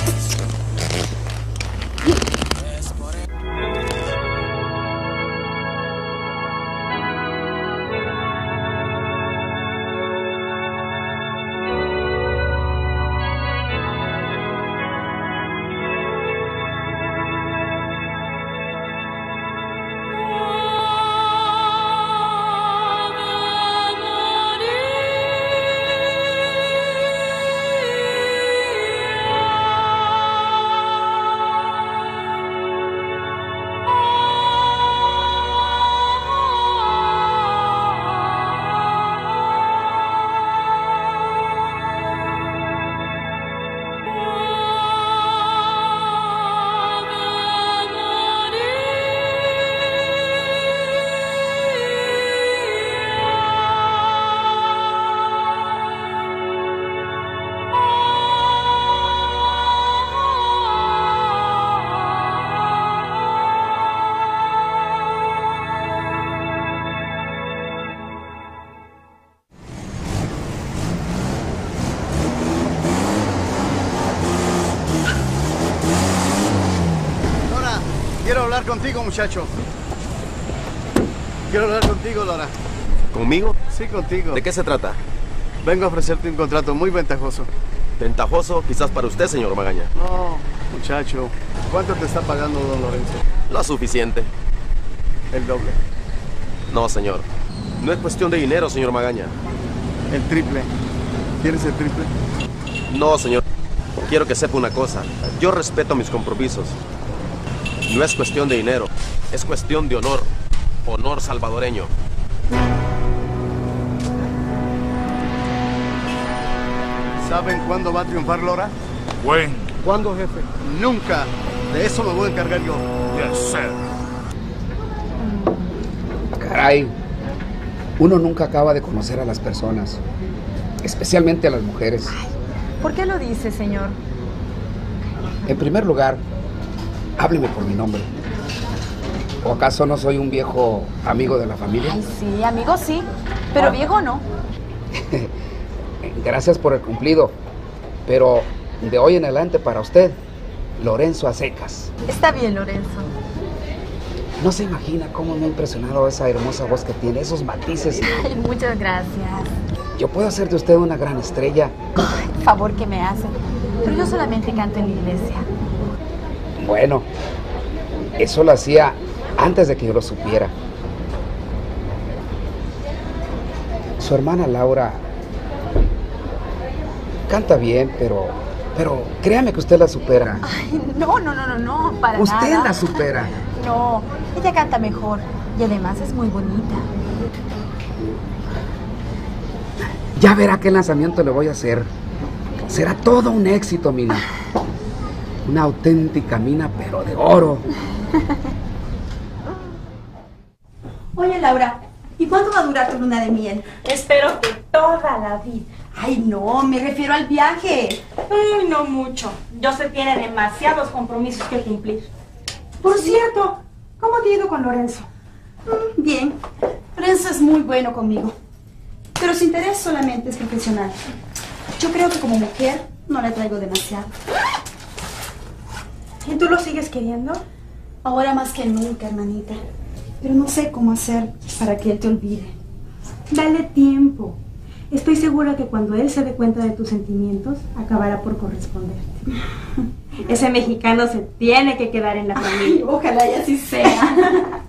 Quiero hablar contigo, muchacho. Quiero hablar contigo, Laura. ¿Conmigo? Sí, contigo. ¿De qué se trata? Vengo a ofrecerte un contrato muy ventajoso. ¿Ventajoso? Quizás para usted, señor Magaña. No, muchacho. ¿Cuánto te está pagando don Lorenzo? Lo suficiente. El doble. No, señor. No es cuestión de dinero, señor Magaña. El triple. ¿Quieres el triple? No, señor. Quiero que sepa una cosa. Yo respeto mis compromisos. No es cuestión de dinero. Es cuestión de honor. Honor salvadoreño. ¿Saben cuándo va a triunfar Lora? When? ¿Cuándo, jefe? Nunca. De eso me voy a encargar yo. Yes, sir. Caray, uno nunca acaba de conocer a las personas, especialmente a las mujeres. ¿Por qué lo dice, señor? En primer lugar, hábleme por mi nombre. ¿O acaso no soy un viejo amigo de la familia? Ay, sí, amigo sí, pero Ah. viejo no. Gracias por el cumplido, pero de hoy en adelante para usted, Lorenzo a secas. Está bien, Lorenzo. No se imagina cómo me ha impresionado esa hermosa voz que tiene, esos matices. Ay, muchas gracias. Yo puedo hacer de usted una gran estrella. Ay, favor que me hace. Pero yo solamente canto en la iglesia. Bueno, eso lo hacía antes de que yo lo supiera. Su hermana Laura canta bien, pero, pero créame que usted la supera. Ay, no, no, no, no, no, para nada. Usted la supera. No, ella canta mejor y además es muy bonita. Ya verá qué lanzamiento le voy a hacer. Será todo un éxito, mina. Una auténtica mina, pero de oro. Oye, Laura, ¿y cuánto va a durar tu luna de miel? Espero que toda la vida. Ay, no, me refiero al viaje. Ay, no mucho. Joseph tiene demasiados compromisos que cumplir. Por cierto, ¿cómo te ha ido con Lorenzo? Mm, bien, Lorenzo es muy bueno conmigo, pero su interés solamente es profesional. Yo creo que como mujer no le traigo demasiado. ¿Y tú lo sigues queriendo? Ahora más que nunca, hermanita. Pero no sé cómo hacer para que él te olvide. Dale tiempo. Estoy segura que cuando él se dé cuenta de tus sentimientos, acabará por corresponderte. Ese mexicano se tiene que quedar en la familia. Ay, ojalá y así sea.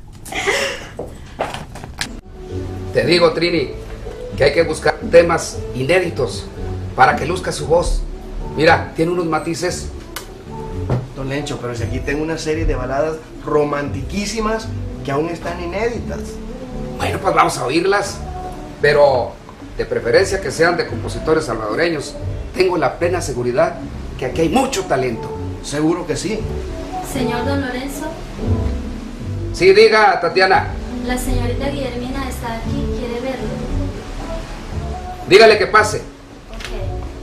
Te digo, Trini, que hay que buscar temas inéditos para que luzca su voz. Mira, tiene unos matices. Don Lencho, pero si aquí tengo una serie de baladas romantiquísimas que aún están inéditas. Bueno, pues vamos a oírlas, pero de preferencia que sean de compositores salvadoreños. Tengo la plena seguridad que aquí hay mucho talento. Seguro que sí. Señor Don Lorenzo. Sí, diga, Tatiana. La señorita Guillermina está aquí, quiere verlo. Dígale que pase. Ok.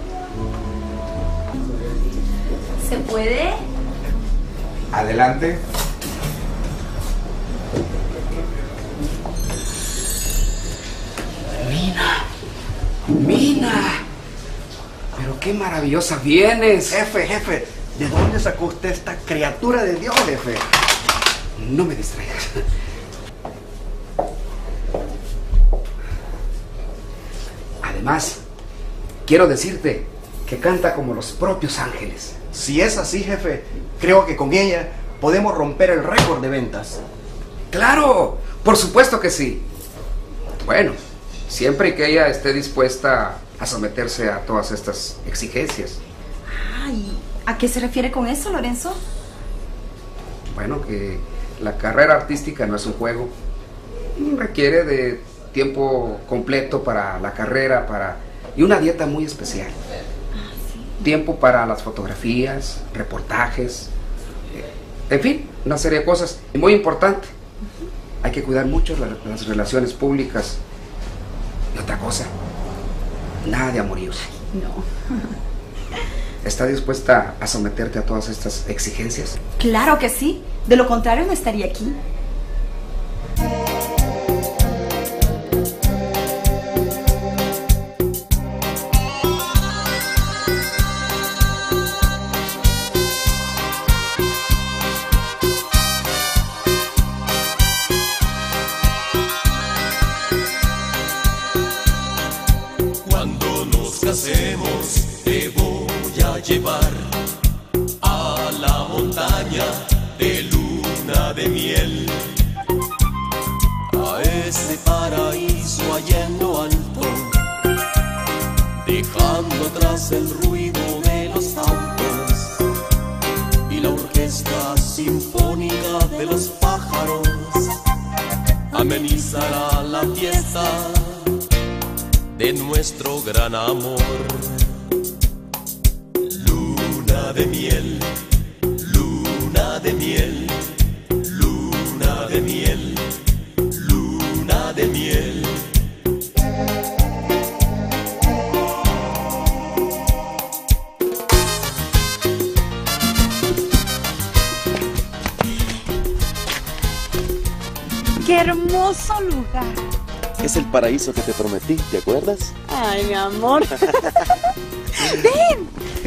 ¿Se puede? Adelante. Mina, Mina, pero qué maravillosa vienes. Jefe, jefe, ¿de dónde sacó usted esta criatura de Dios, jefe? No me distraigas. Además, quiero decirte que canta como los propios ángeles. Si es así, jefe, creo que con ella podemos romper el récord de ventas. ¡Claro! Por supuesto que sí. Bueno, siempre que ella esté dispuesta a someterse a todas estas exigencias. Ay, ¿a qué se refiere con eso, Lorenzo? Bueno, que la carrera artística no es un juego. Requiere de tiempo completo para la carrera, para y una dieta muy especial. Ah, sí. Tiempo para las fotografías, reportajes, eh, en fin, una serie de cosas. Y muy importante, uh-huh. hay que cuidar mucho la, las relaciones públicas. Y otra cosa, nada de amoríos. No. ¿Está dispuesta a someterte a todas estas exigencias? Claro que sí. De lo contrario, no estaría aquí. Cuando nos casemos, te voy a llevar a la montaña de luna de miel, a ese paraíso allá en lo alto, dejando atrás el ruido de los autos y la orquesta sinfónica de los pájaros amenizará la fiesta de nuestro gran amor. Luna de miel, luna de miel, luna de miel, luna de miel. ¡Qué hermoso lugar! Es el paraíso que te prometí, ¿te acuerdas? Ay, mi amor. ¡Ven!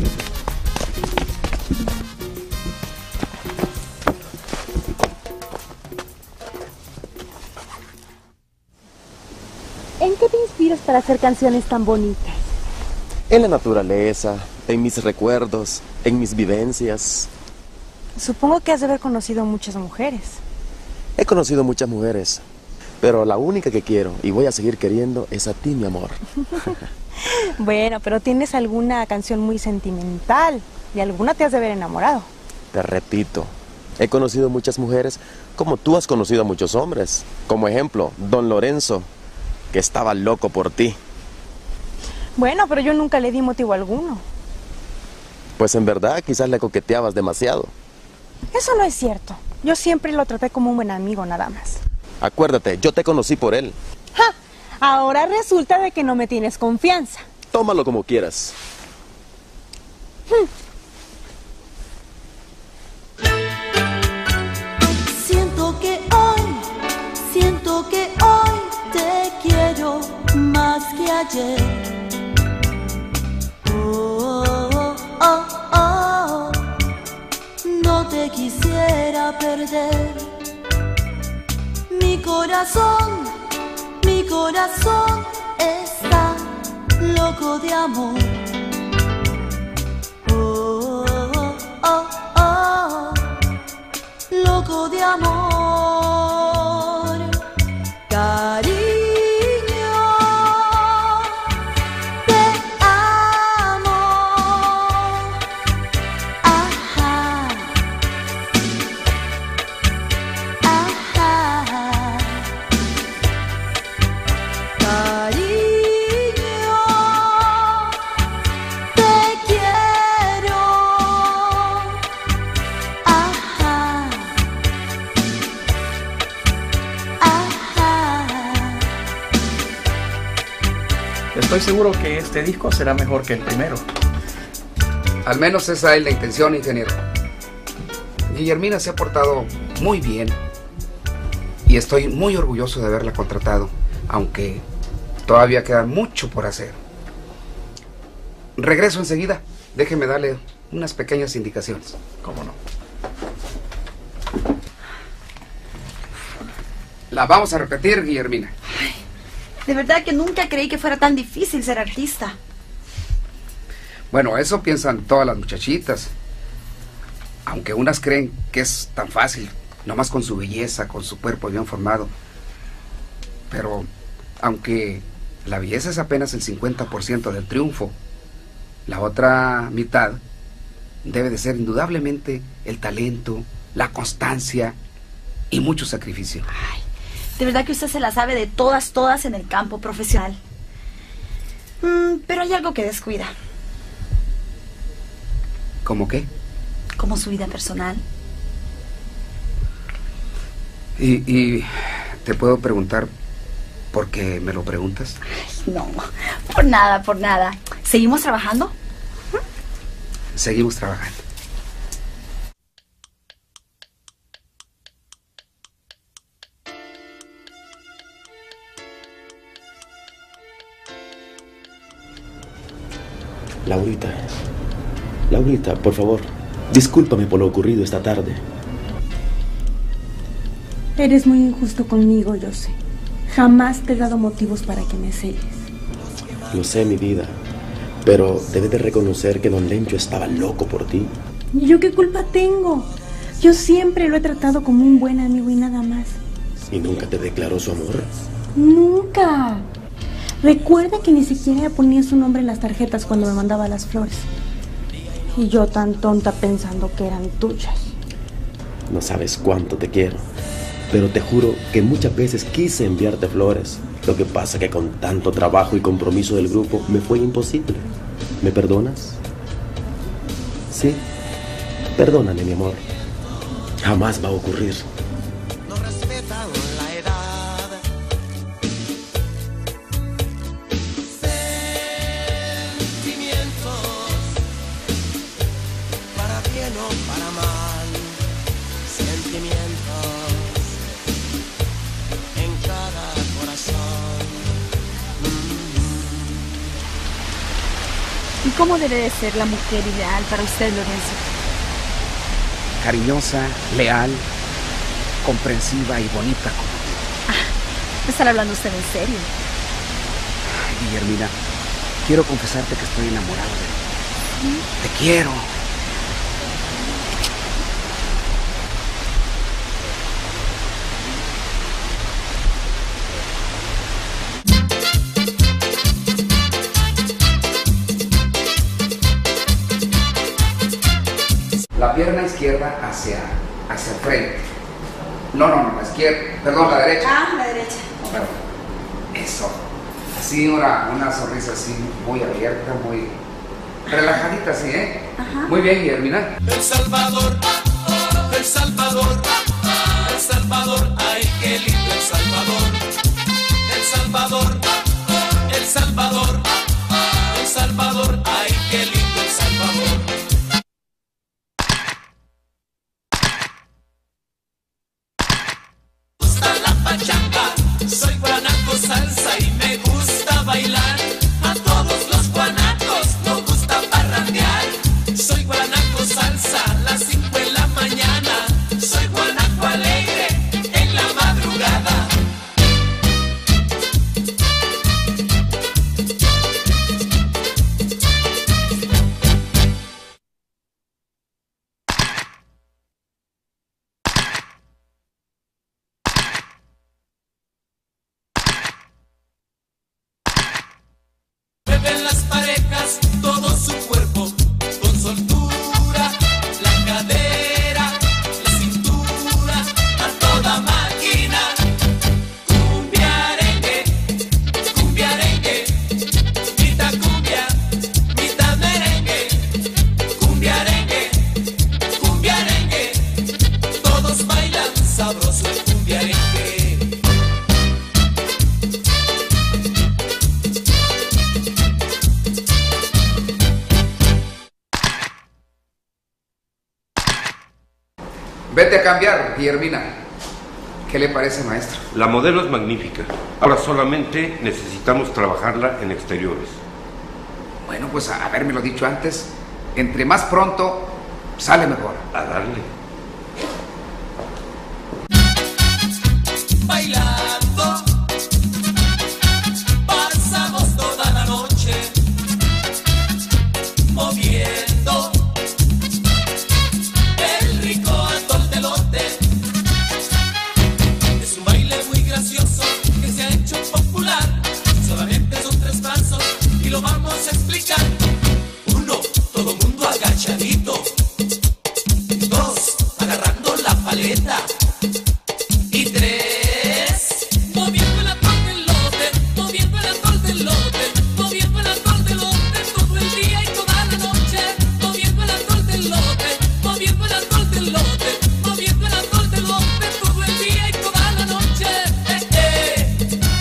¿En qué te inspiras para hacer canciones tan bonitas? En la naturaleza, en mis recuerdos, en mis vivencias. Supongo que has de haber conocido muchas mujeres. He conocido muchas mujeres, pero la única que quiero y voy a seguir queriendo es a ti, mi amor. Bueno, pero tienes alguna canción muy sentimental y alguna te has de haber enamorado. Te repito, he conocido muchas mujeres como tú has conocido a muchos hombres. Como ejemplo, Don Lorenzo, que estaba loco por ti. Bueno, pero yo nunca le di motivo alguno. Pues en verdad quizás le coqueteabas demasiado. Eso no es cierto. Yo siempre lo traté como un buen amigo, nada más. Acuérdate, yo te conocí por él. ¡Ja! Ahora resulta de que no me tienes confianza. Tómalo como quieras. Hmm. Siento que hoy, siento que hoy te quiero más que ayer. Oh, oh, oh, oh. No te quisiera perder. Mi corazón, mi corazón está loco de amor. Oh, oh, oh, oh, loco de amor. Cariño, te amo. Ajá, ajá. Cariño, te quiero. Ajá, ajá. Estoy seguro que este disco será mejor que el primero. Al menos esa es la intención, ingeniero. Guillermina se ha portado muy bien y estoy muy orgulloso de haberla contratado, aunque todavía queda mucho por hacer. Regreso enseguida. Déjeme darle unas pequeñas indicaciones. ¿Cómo no? La vamos a repetir, Guillermina. De verdad que nunca creí que fuera tan difícil ser artista. Bueno, eso piensan todas las muchachitas. Aunque unas creen que es tan fácil, nomás con su belleza, con su cuerpo bien formado. Pero, aunque la belleza es apenas el cincuenta por ciento del triunfo, la otra mitad debe de ser indudablemente el talento, la constancia y mucho sacrificio. De verdad que usted se la sabe de todas, todas en el campo profesional. Mm, pero hay algo que descuida. ¿Cómo qué? Como su vida personal. Y, y te puedo preguntar por qué me lo preguntas. Ay, no, por nada, por nada. ¿Seguimos trabajando? Seguimos trabajando. Laurita, Laurita, por favor, discúlpame por lo ocurrido esta tarde. Eres muy injusto conmigo, yo sé. Jamás te he dado motivos para que me selles. Lo sé, mi vida, pero debes de reconocer que don Lencho estaba loco por ti. ¿Y yo qué culpa tengo? Yo siempre lo he tratado como un buen amigo y nada más. ¿Y nunca te declaró su amor? Nunca. Recuerda que ni siquiera ponía su nombre en las tarjetas cuando me mandaba las flores. Y yo tan tonta pensando que eran tuyas. No sabes cuánto te quiero, pero te juro que muchas veces quise enviarte flores. Lo que pasa que con tanto trabajo y compromiso del grupo me fue imposible. ¿Me perdonas? Sí, perdóname, mi amor. Jamás va a ocurrir. No respetan la edad. Sentimientos, para bien o para mal. Sentimientos en cada corazón. ¿Y cómo debe de ser la mujer ideal para usted, Lorenzo? Cariñosa, leal, comprensiva y bonita como tú. Ah, ¿está hablando usted en serio? Ay, Guillermina, quiero confesarte que estoy enamorado de ti. ¿Sí? Te quiero. La pierna izquierda hacia, hacia el frente. No, no, no, la izquierda. Perdón, la derecha. Ah, la derecha. Bueno, eso. Así, una, una sonrisa así muy abierta, muy relajadita así, ¿eh? Ajá. Muy bien, Guillermina. El Salvador, El Salvador, El Salvador, ay, qué lindo El Salvador. El Salvador, El Salvador, El Salvador, ay, qué lindo El Salvador. Soy guanaco salsa y me gusta bailar. A todos los guanacos nos gusta parrandear. Soy guanaco salsa a las cinco de la mañana. Soy guanaco alegre en la madrugada. mueven las parejas todo su cuerpo con soltura, la cadera, la cintura, a toda máquina. Cumbia arengue, cumbia arengue, mitad cumbia, mitad merengue. Cumbia arengue, cumbia arengue, todos bailan sabroso el cumbia arengue. Vete a cambiar, Guillermina. ¿Qué le parece, maestro? La modelo es magnífica. Ahora solamente necesitamos trabajarla en exteriores. Bueno, pues a habérmelo dicho antes, entre más pronto, sale mejor. A darle. Bailando, pasamos toda la noche, moviendo el rico atol de lote. Es un baile muy gracioso que se ha hecho popular. Solamente son tres pasos y lo vamos a explicar. Uno, todo mundo agachadito. Dos, agarrando la paleta. Y tres, moviendo el atol del lote, moviendo el atol del lote, moviendo el atol del lote todo el día y toda la noche. Moviendo el atol del lote, moviendo el atol del lote, moviendo el atol del lote todo el día y toda la noche. Eh, eh.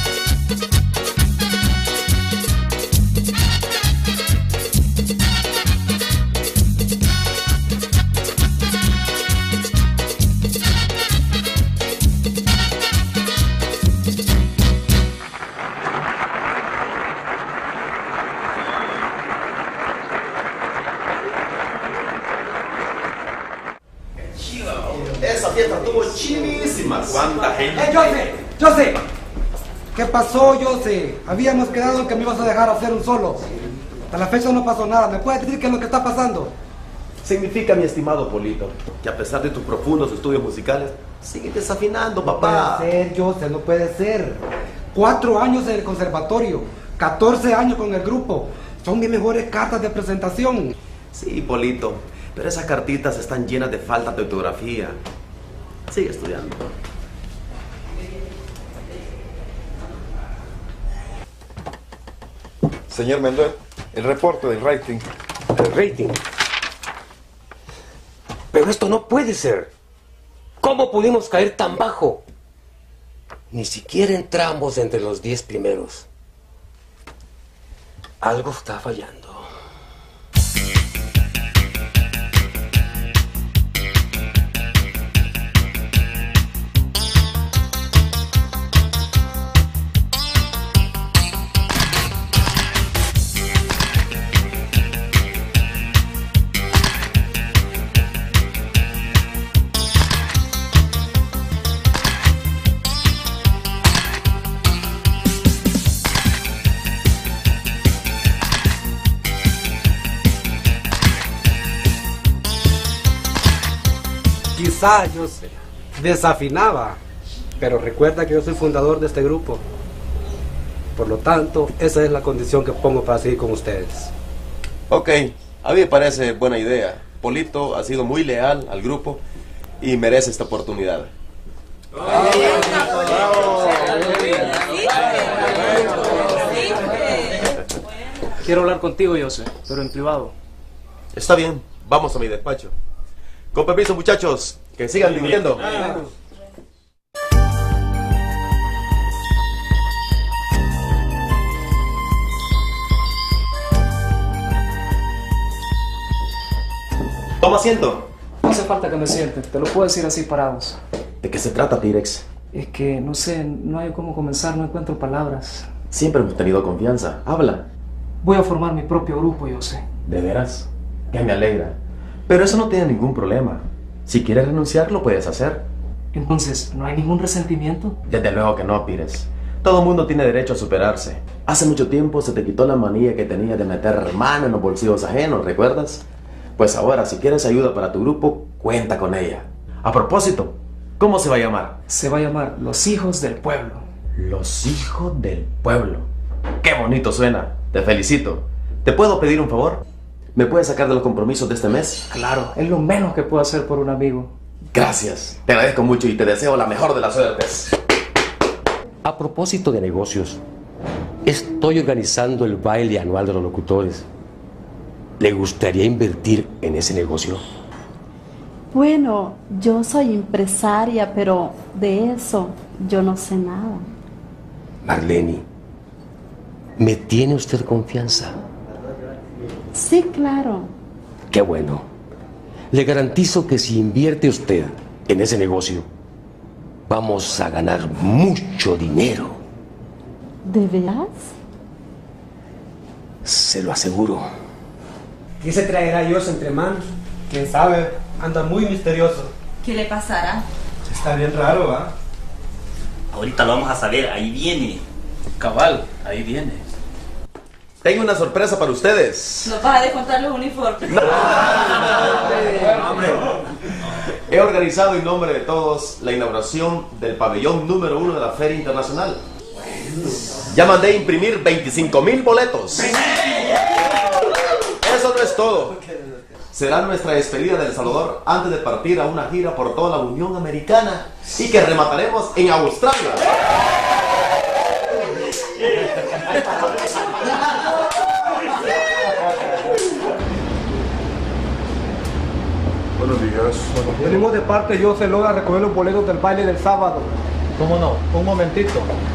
Esa fiesta estuvo chivísima. ¿Cuánta gente? ¡Eh, Jose! ¡Jose! ¿Qué pasó, Jose? Habíamos quedado que me ibas a dejar hacer un solo. Hasta la fecha no pasó nada. ¿Me puedes decir qué es lo que está pasando? Significa, mi estimado Polito, que a pesar de tus profundos estudios musicales, sigues desafinando, papá. No puede ser, Jose, no puede ser. Cuatro años en el conservatorio, catorce años con el grupo. Son mis mejores cartas de presentación. Sí, Polito, pero esas cartitas están llenas de falta de ortografía. Sigue estudiando. Señor Mendoza, el reporte del rating. El rating. Pero esto no puede ser. ¿Cómo pudimos caer tan bajo? Ni siquiera entramos entre los diez primeros. Algo está fallando. Quizá yo sé, desafinaba, pero recuerda que yo soy fundador de este grupo. Por lo tanto, esa es la condición que pongo para seguir con ustedes. Ok, a mí me parece buena idea. Polito ha sido muy leal al grupo y merece esta oportunidad. Quiero hablar contigo, Jose, pero en privado. Está bien, vamos a mi despacho. Con permiso, muchachos, que sigan divirtiendo. Toma asiento. No hace falta que me siente, te lo puedo decir así parados. ¿De qué se trata, T-Rex? Es que, no sé, no hay cómo comenzar, no encuentro palabras. Siempre hemos tenido confianza. Habla. Voy a formar mi propio grupo, Jose. ¿De veras? Que me alegra. Pero eso no tiene ningún problema. Si quieres renunciar, lo puedes hacer. Entonces, ¿no hay ningún resentimiento? Desde luego que no, Pires. Todo mundo tiene derecho a superarse. Hace mucho tiempo se te quitó la manía que tenías de meter mano en los bolsillos ajenos, ¿recuerdas? Pues ahora, si quieres ayuda para tu grupo, cuenta con ella. A propósito, ¿cómo se va a llamar? Se va a llamar Los Hijos del Pueblo. Los Hijos del Pueblo. ¡Qué bonito suena! Te felicito. ¿Te puedo pedir un favor? ¿Me puedes sacar de los compromisos de este mes? Claro, es lo menos que puedo hacer por un amigo. Gracias. Te agradezco mucho y te deseo la mejor de las suertes. A propósito de negocios, estoy organizando el baile anual de los locutores. ¿Le gustaría invertir en ese negocio? Bueno, yo soy empresaria, pero de eso yo no sé nada. Marlene, ¿me tiene usted confianza? Sí, claro. Qué bueno. Le garantizo que si invierte usted en ese negocio, vamos a ganar mucho dinero. ¿De veras? Se lo aseguro. ¿Qué se traerá Dios entre manos? ¿Quién sabe? Anda muy misterioso. ¿Qué le pasará? Está bien raro, ¿va? Ahorita lo vamos a saber, ahí viene. Cabal, ahí viene. Tengo una sorpresa para ustedes. Nos vas a descontar los uniformes. No. He organizado en nombre de todos la inauguración del pabellón número uno de la Feria Internacional. Ya mandé a imprimir veinticinco mil boletos. Eso no es todo. Será nuestra despedida del Salvador antes de partir a una gira por toda la Unión Americana y que remataremos en Australia. Buenos días. Venimos de parte de José Loga a recoger los boletos del baile del sábado. ¿Cómo no? Un momentito.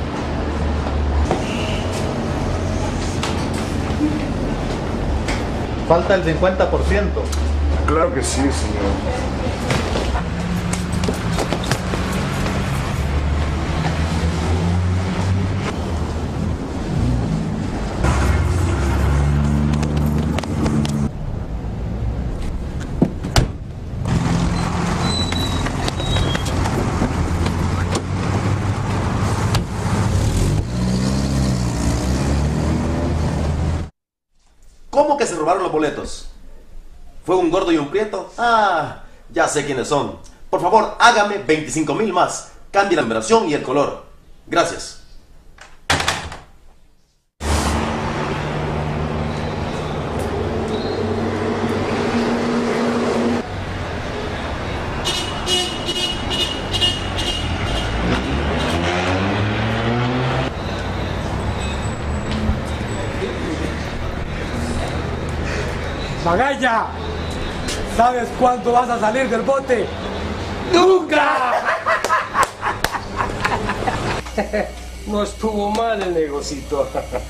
Falta el cincuenta por ciento. Claro que sí, señor. ¿Cómo que se robaron los boletos? ¿Fue un gordo y un prieto? Ah, ya sé quiénes son. Por favor, hágame veinticinco mil más. Cambie la numeración y el color. Gracias. Magalla, ¿sabes cuándo vas a salir del bote? ¡Nunca! No estuvo mal el negocito.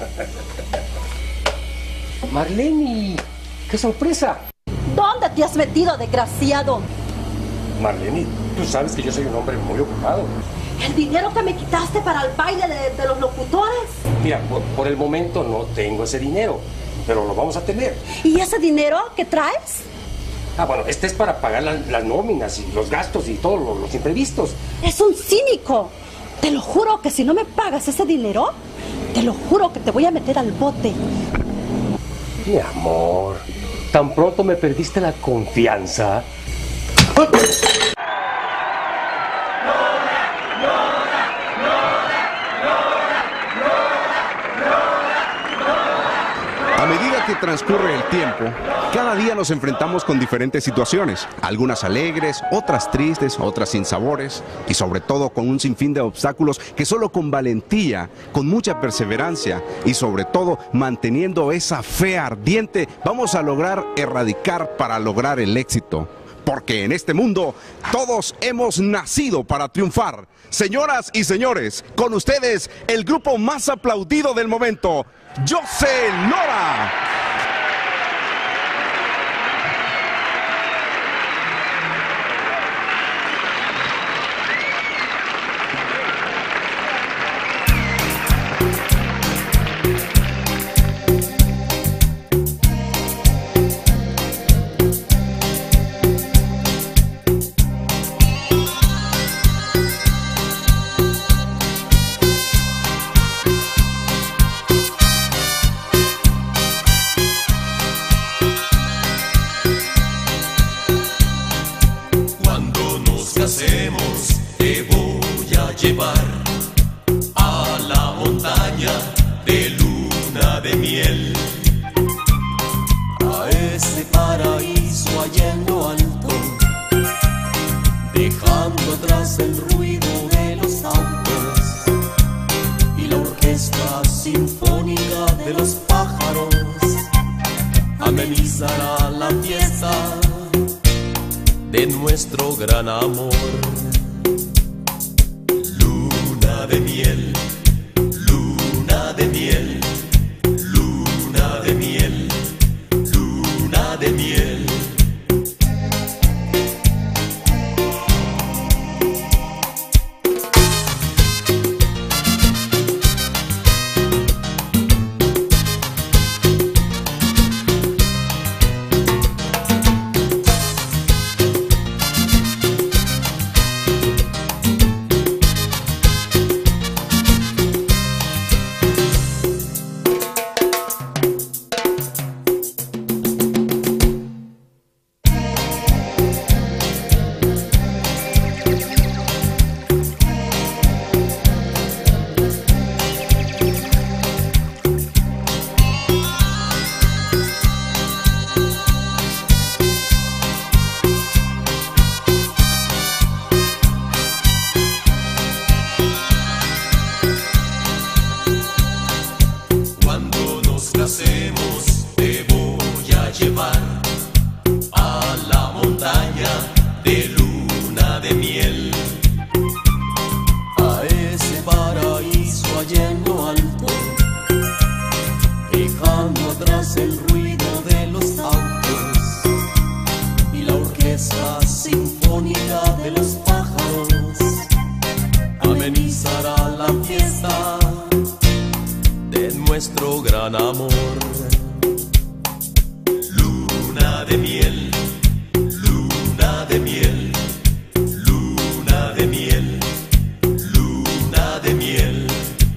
Marlene, qué sorpresa. ¿Dónde te has metido, desgraciado? Marlene, tú sabes que yo soy un hombre muy ocupado. ¿El dinero que me quitaste para el baile de, de los locutores? Mira, por, por el momento no tengo ese dinero, pero lo vamos a tener. ¿Y ese dinero que traes? Ah, bueno, este es para pagar la, las nóminas y los gastos y todos los, los imprevistos. Es un cínico. Te lo juro que si no me pagas ese dinero, te lo juro que te voy a meter al bote. Mi amor, tan pronto me perdiste la confianza. A medida que transcurre el tiempo, cada día nos enfrentamos con diferentes situaciones, algunas alegres, otras tristes, otras sinsabores y sobre todo con un sinfín de obstáculos que solo con valentía, con mucha perseverancia y sobre todo manteniendo esa fe ardiente vamos a lograr erradicar para lograr el éxito. Porque en este mundo todos hemos nacido para triunfar. Señoras y señores, con ustedes el grupo más aplaudido del momento, José Lora. miel, a ese paraíso allá en lo alto, dejando atrás el ruido de los autos y la orquesta sinfónica de los pájaros amenizará la fiesta de nuestro gran amor. Luna de miel, luna de miel, luna de miel, luna de miel. Te voy a llevar a la montaña de luna de miel, a ese paraíso allá en lo alto, dejando atrás el ruido de los autos y la orquesta sinfónica de los pájaros amenizará la fiesta de nuestro gran amor. Luna de miel, luna de miel, luna de miel, luna de miel.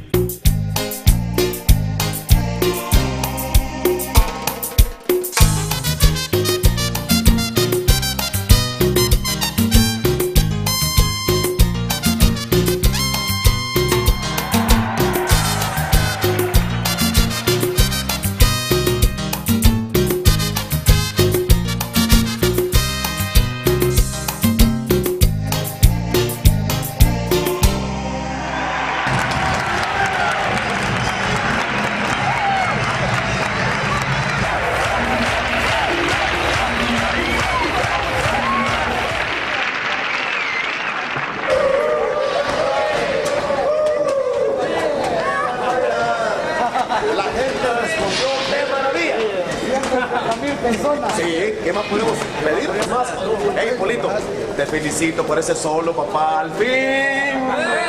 La gente respondió de maravilla. mil personas. Sí, ¿qué más podemos pedir? ¿Qué más? Hey, Polito, te felicito por ese solo, papá. Al fin.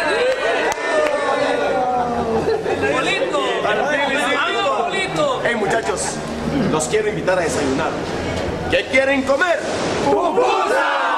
Polito. ¡Vamos, Polito! Hey, muchachos, los quiero invitar a desayunar. ¿Qué quieren comer? ¡Pupusa!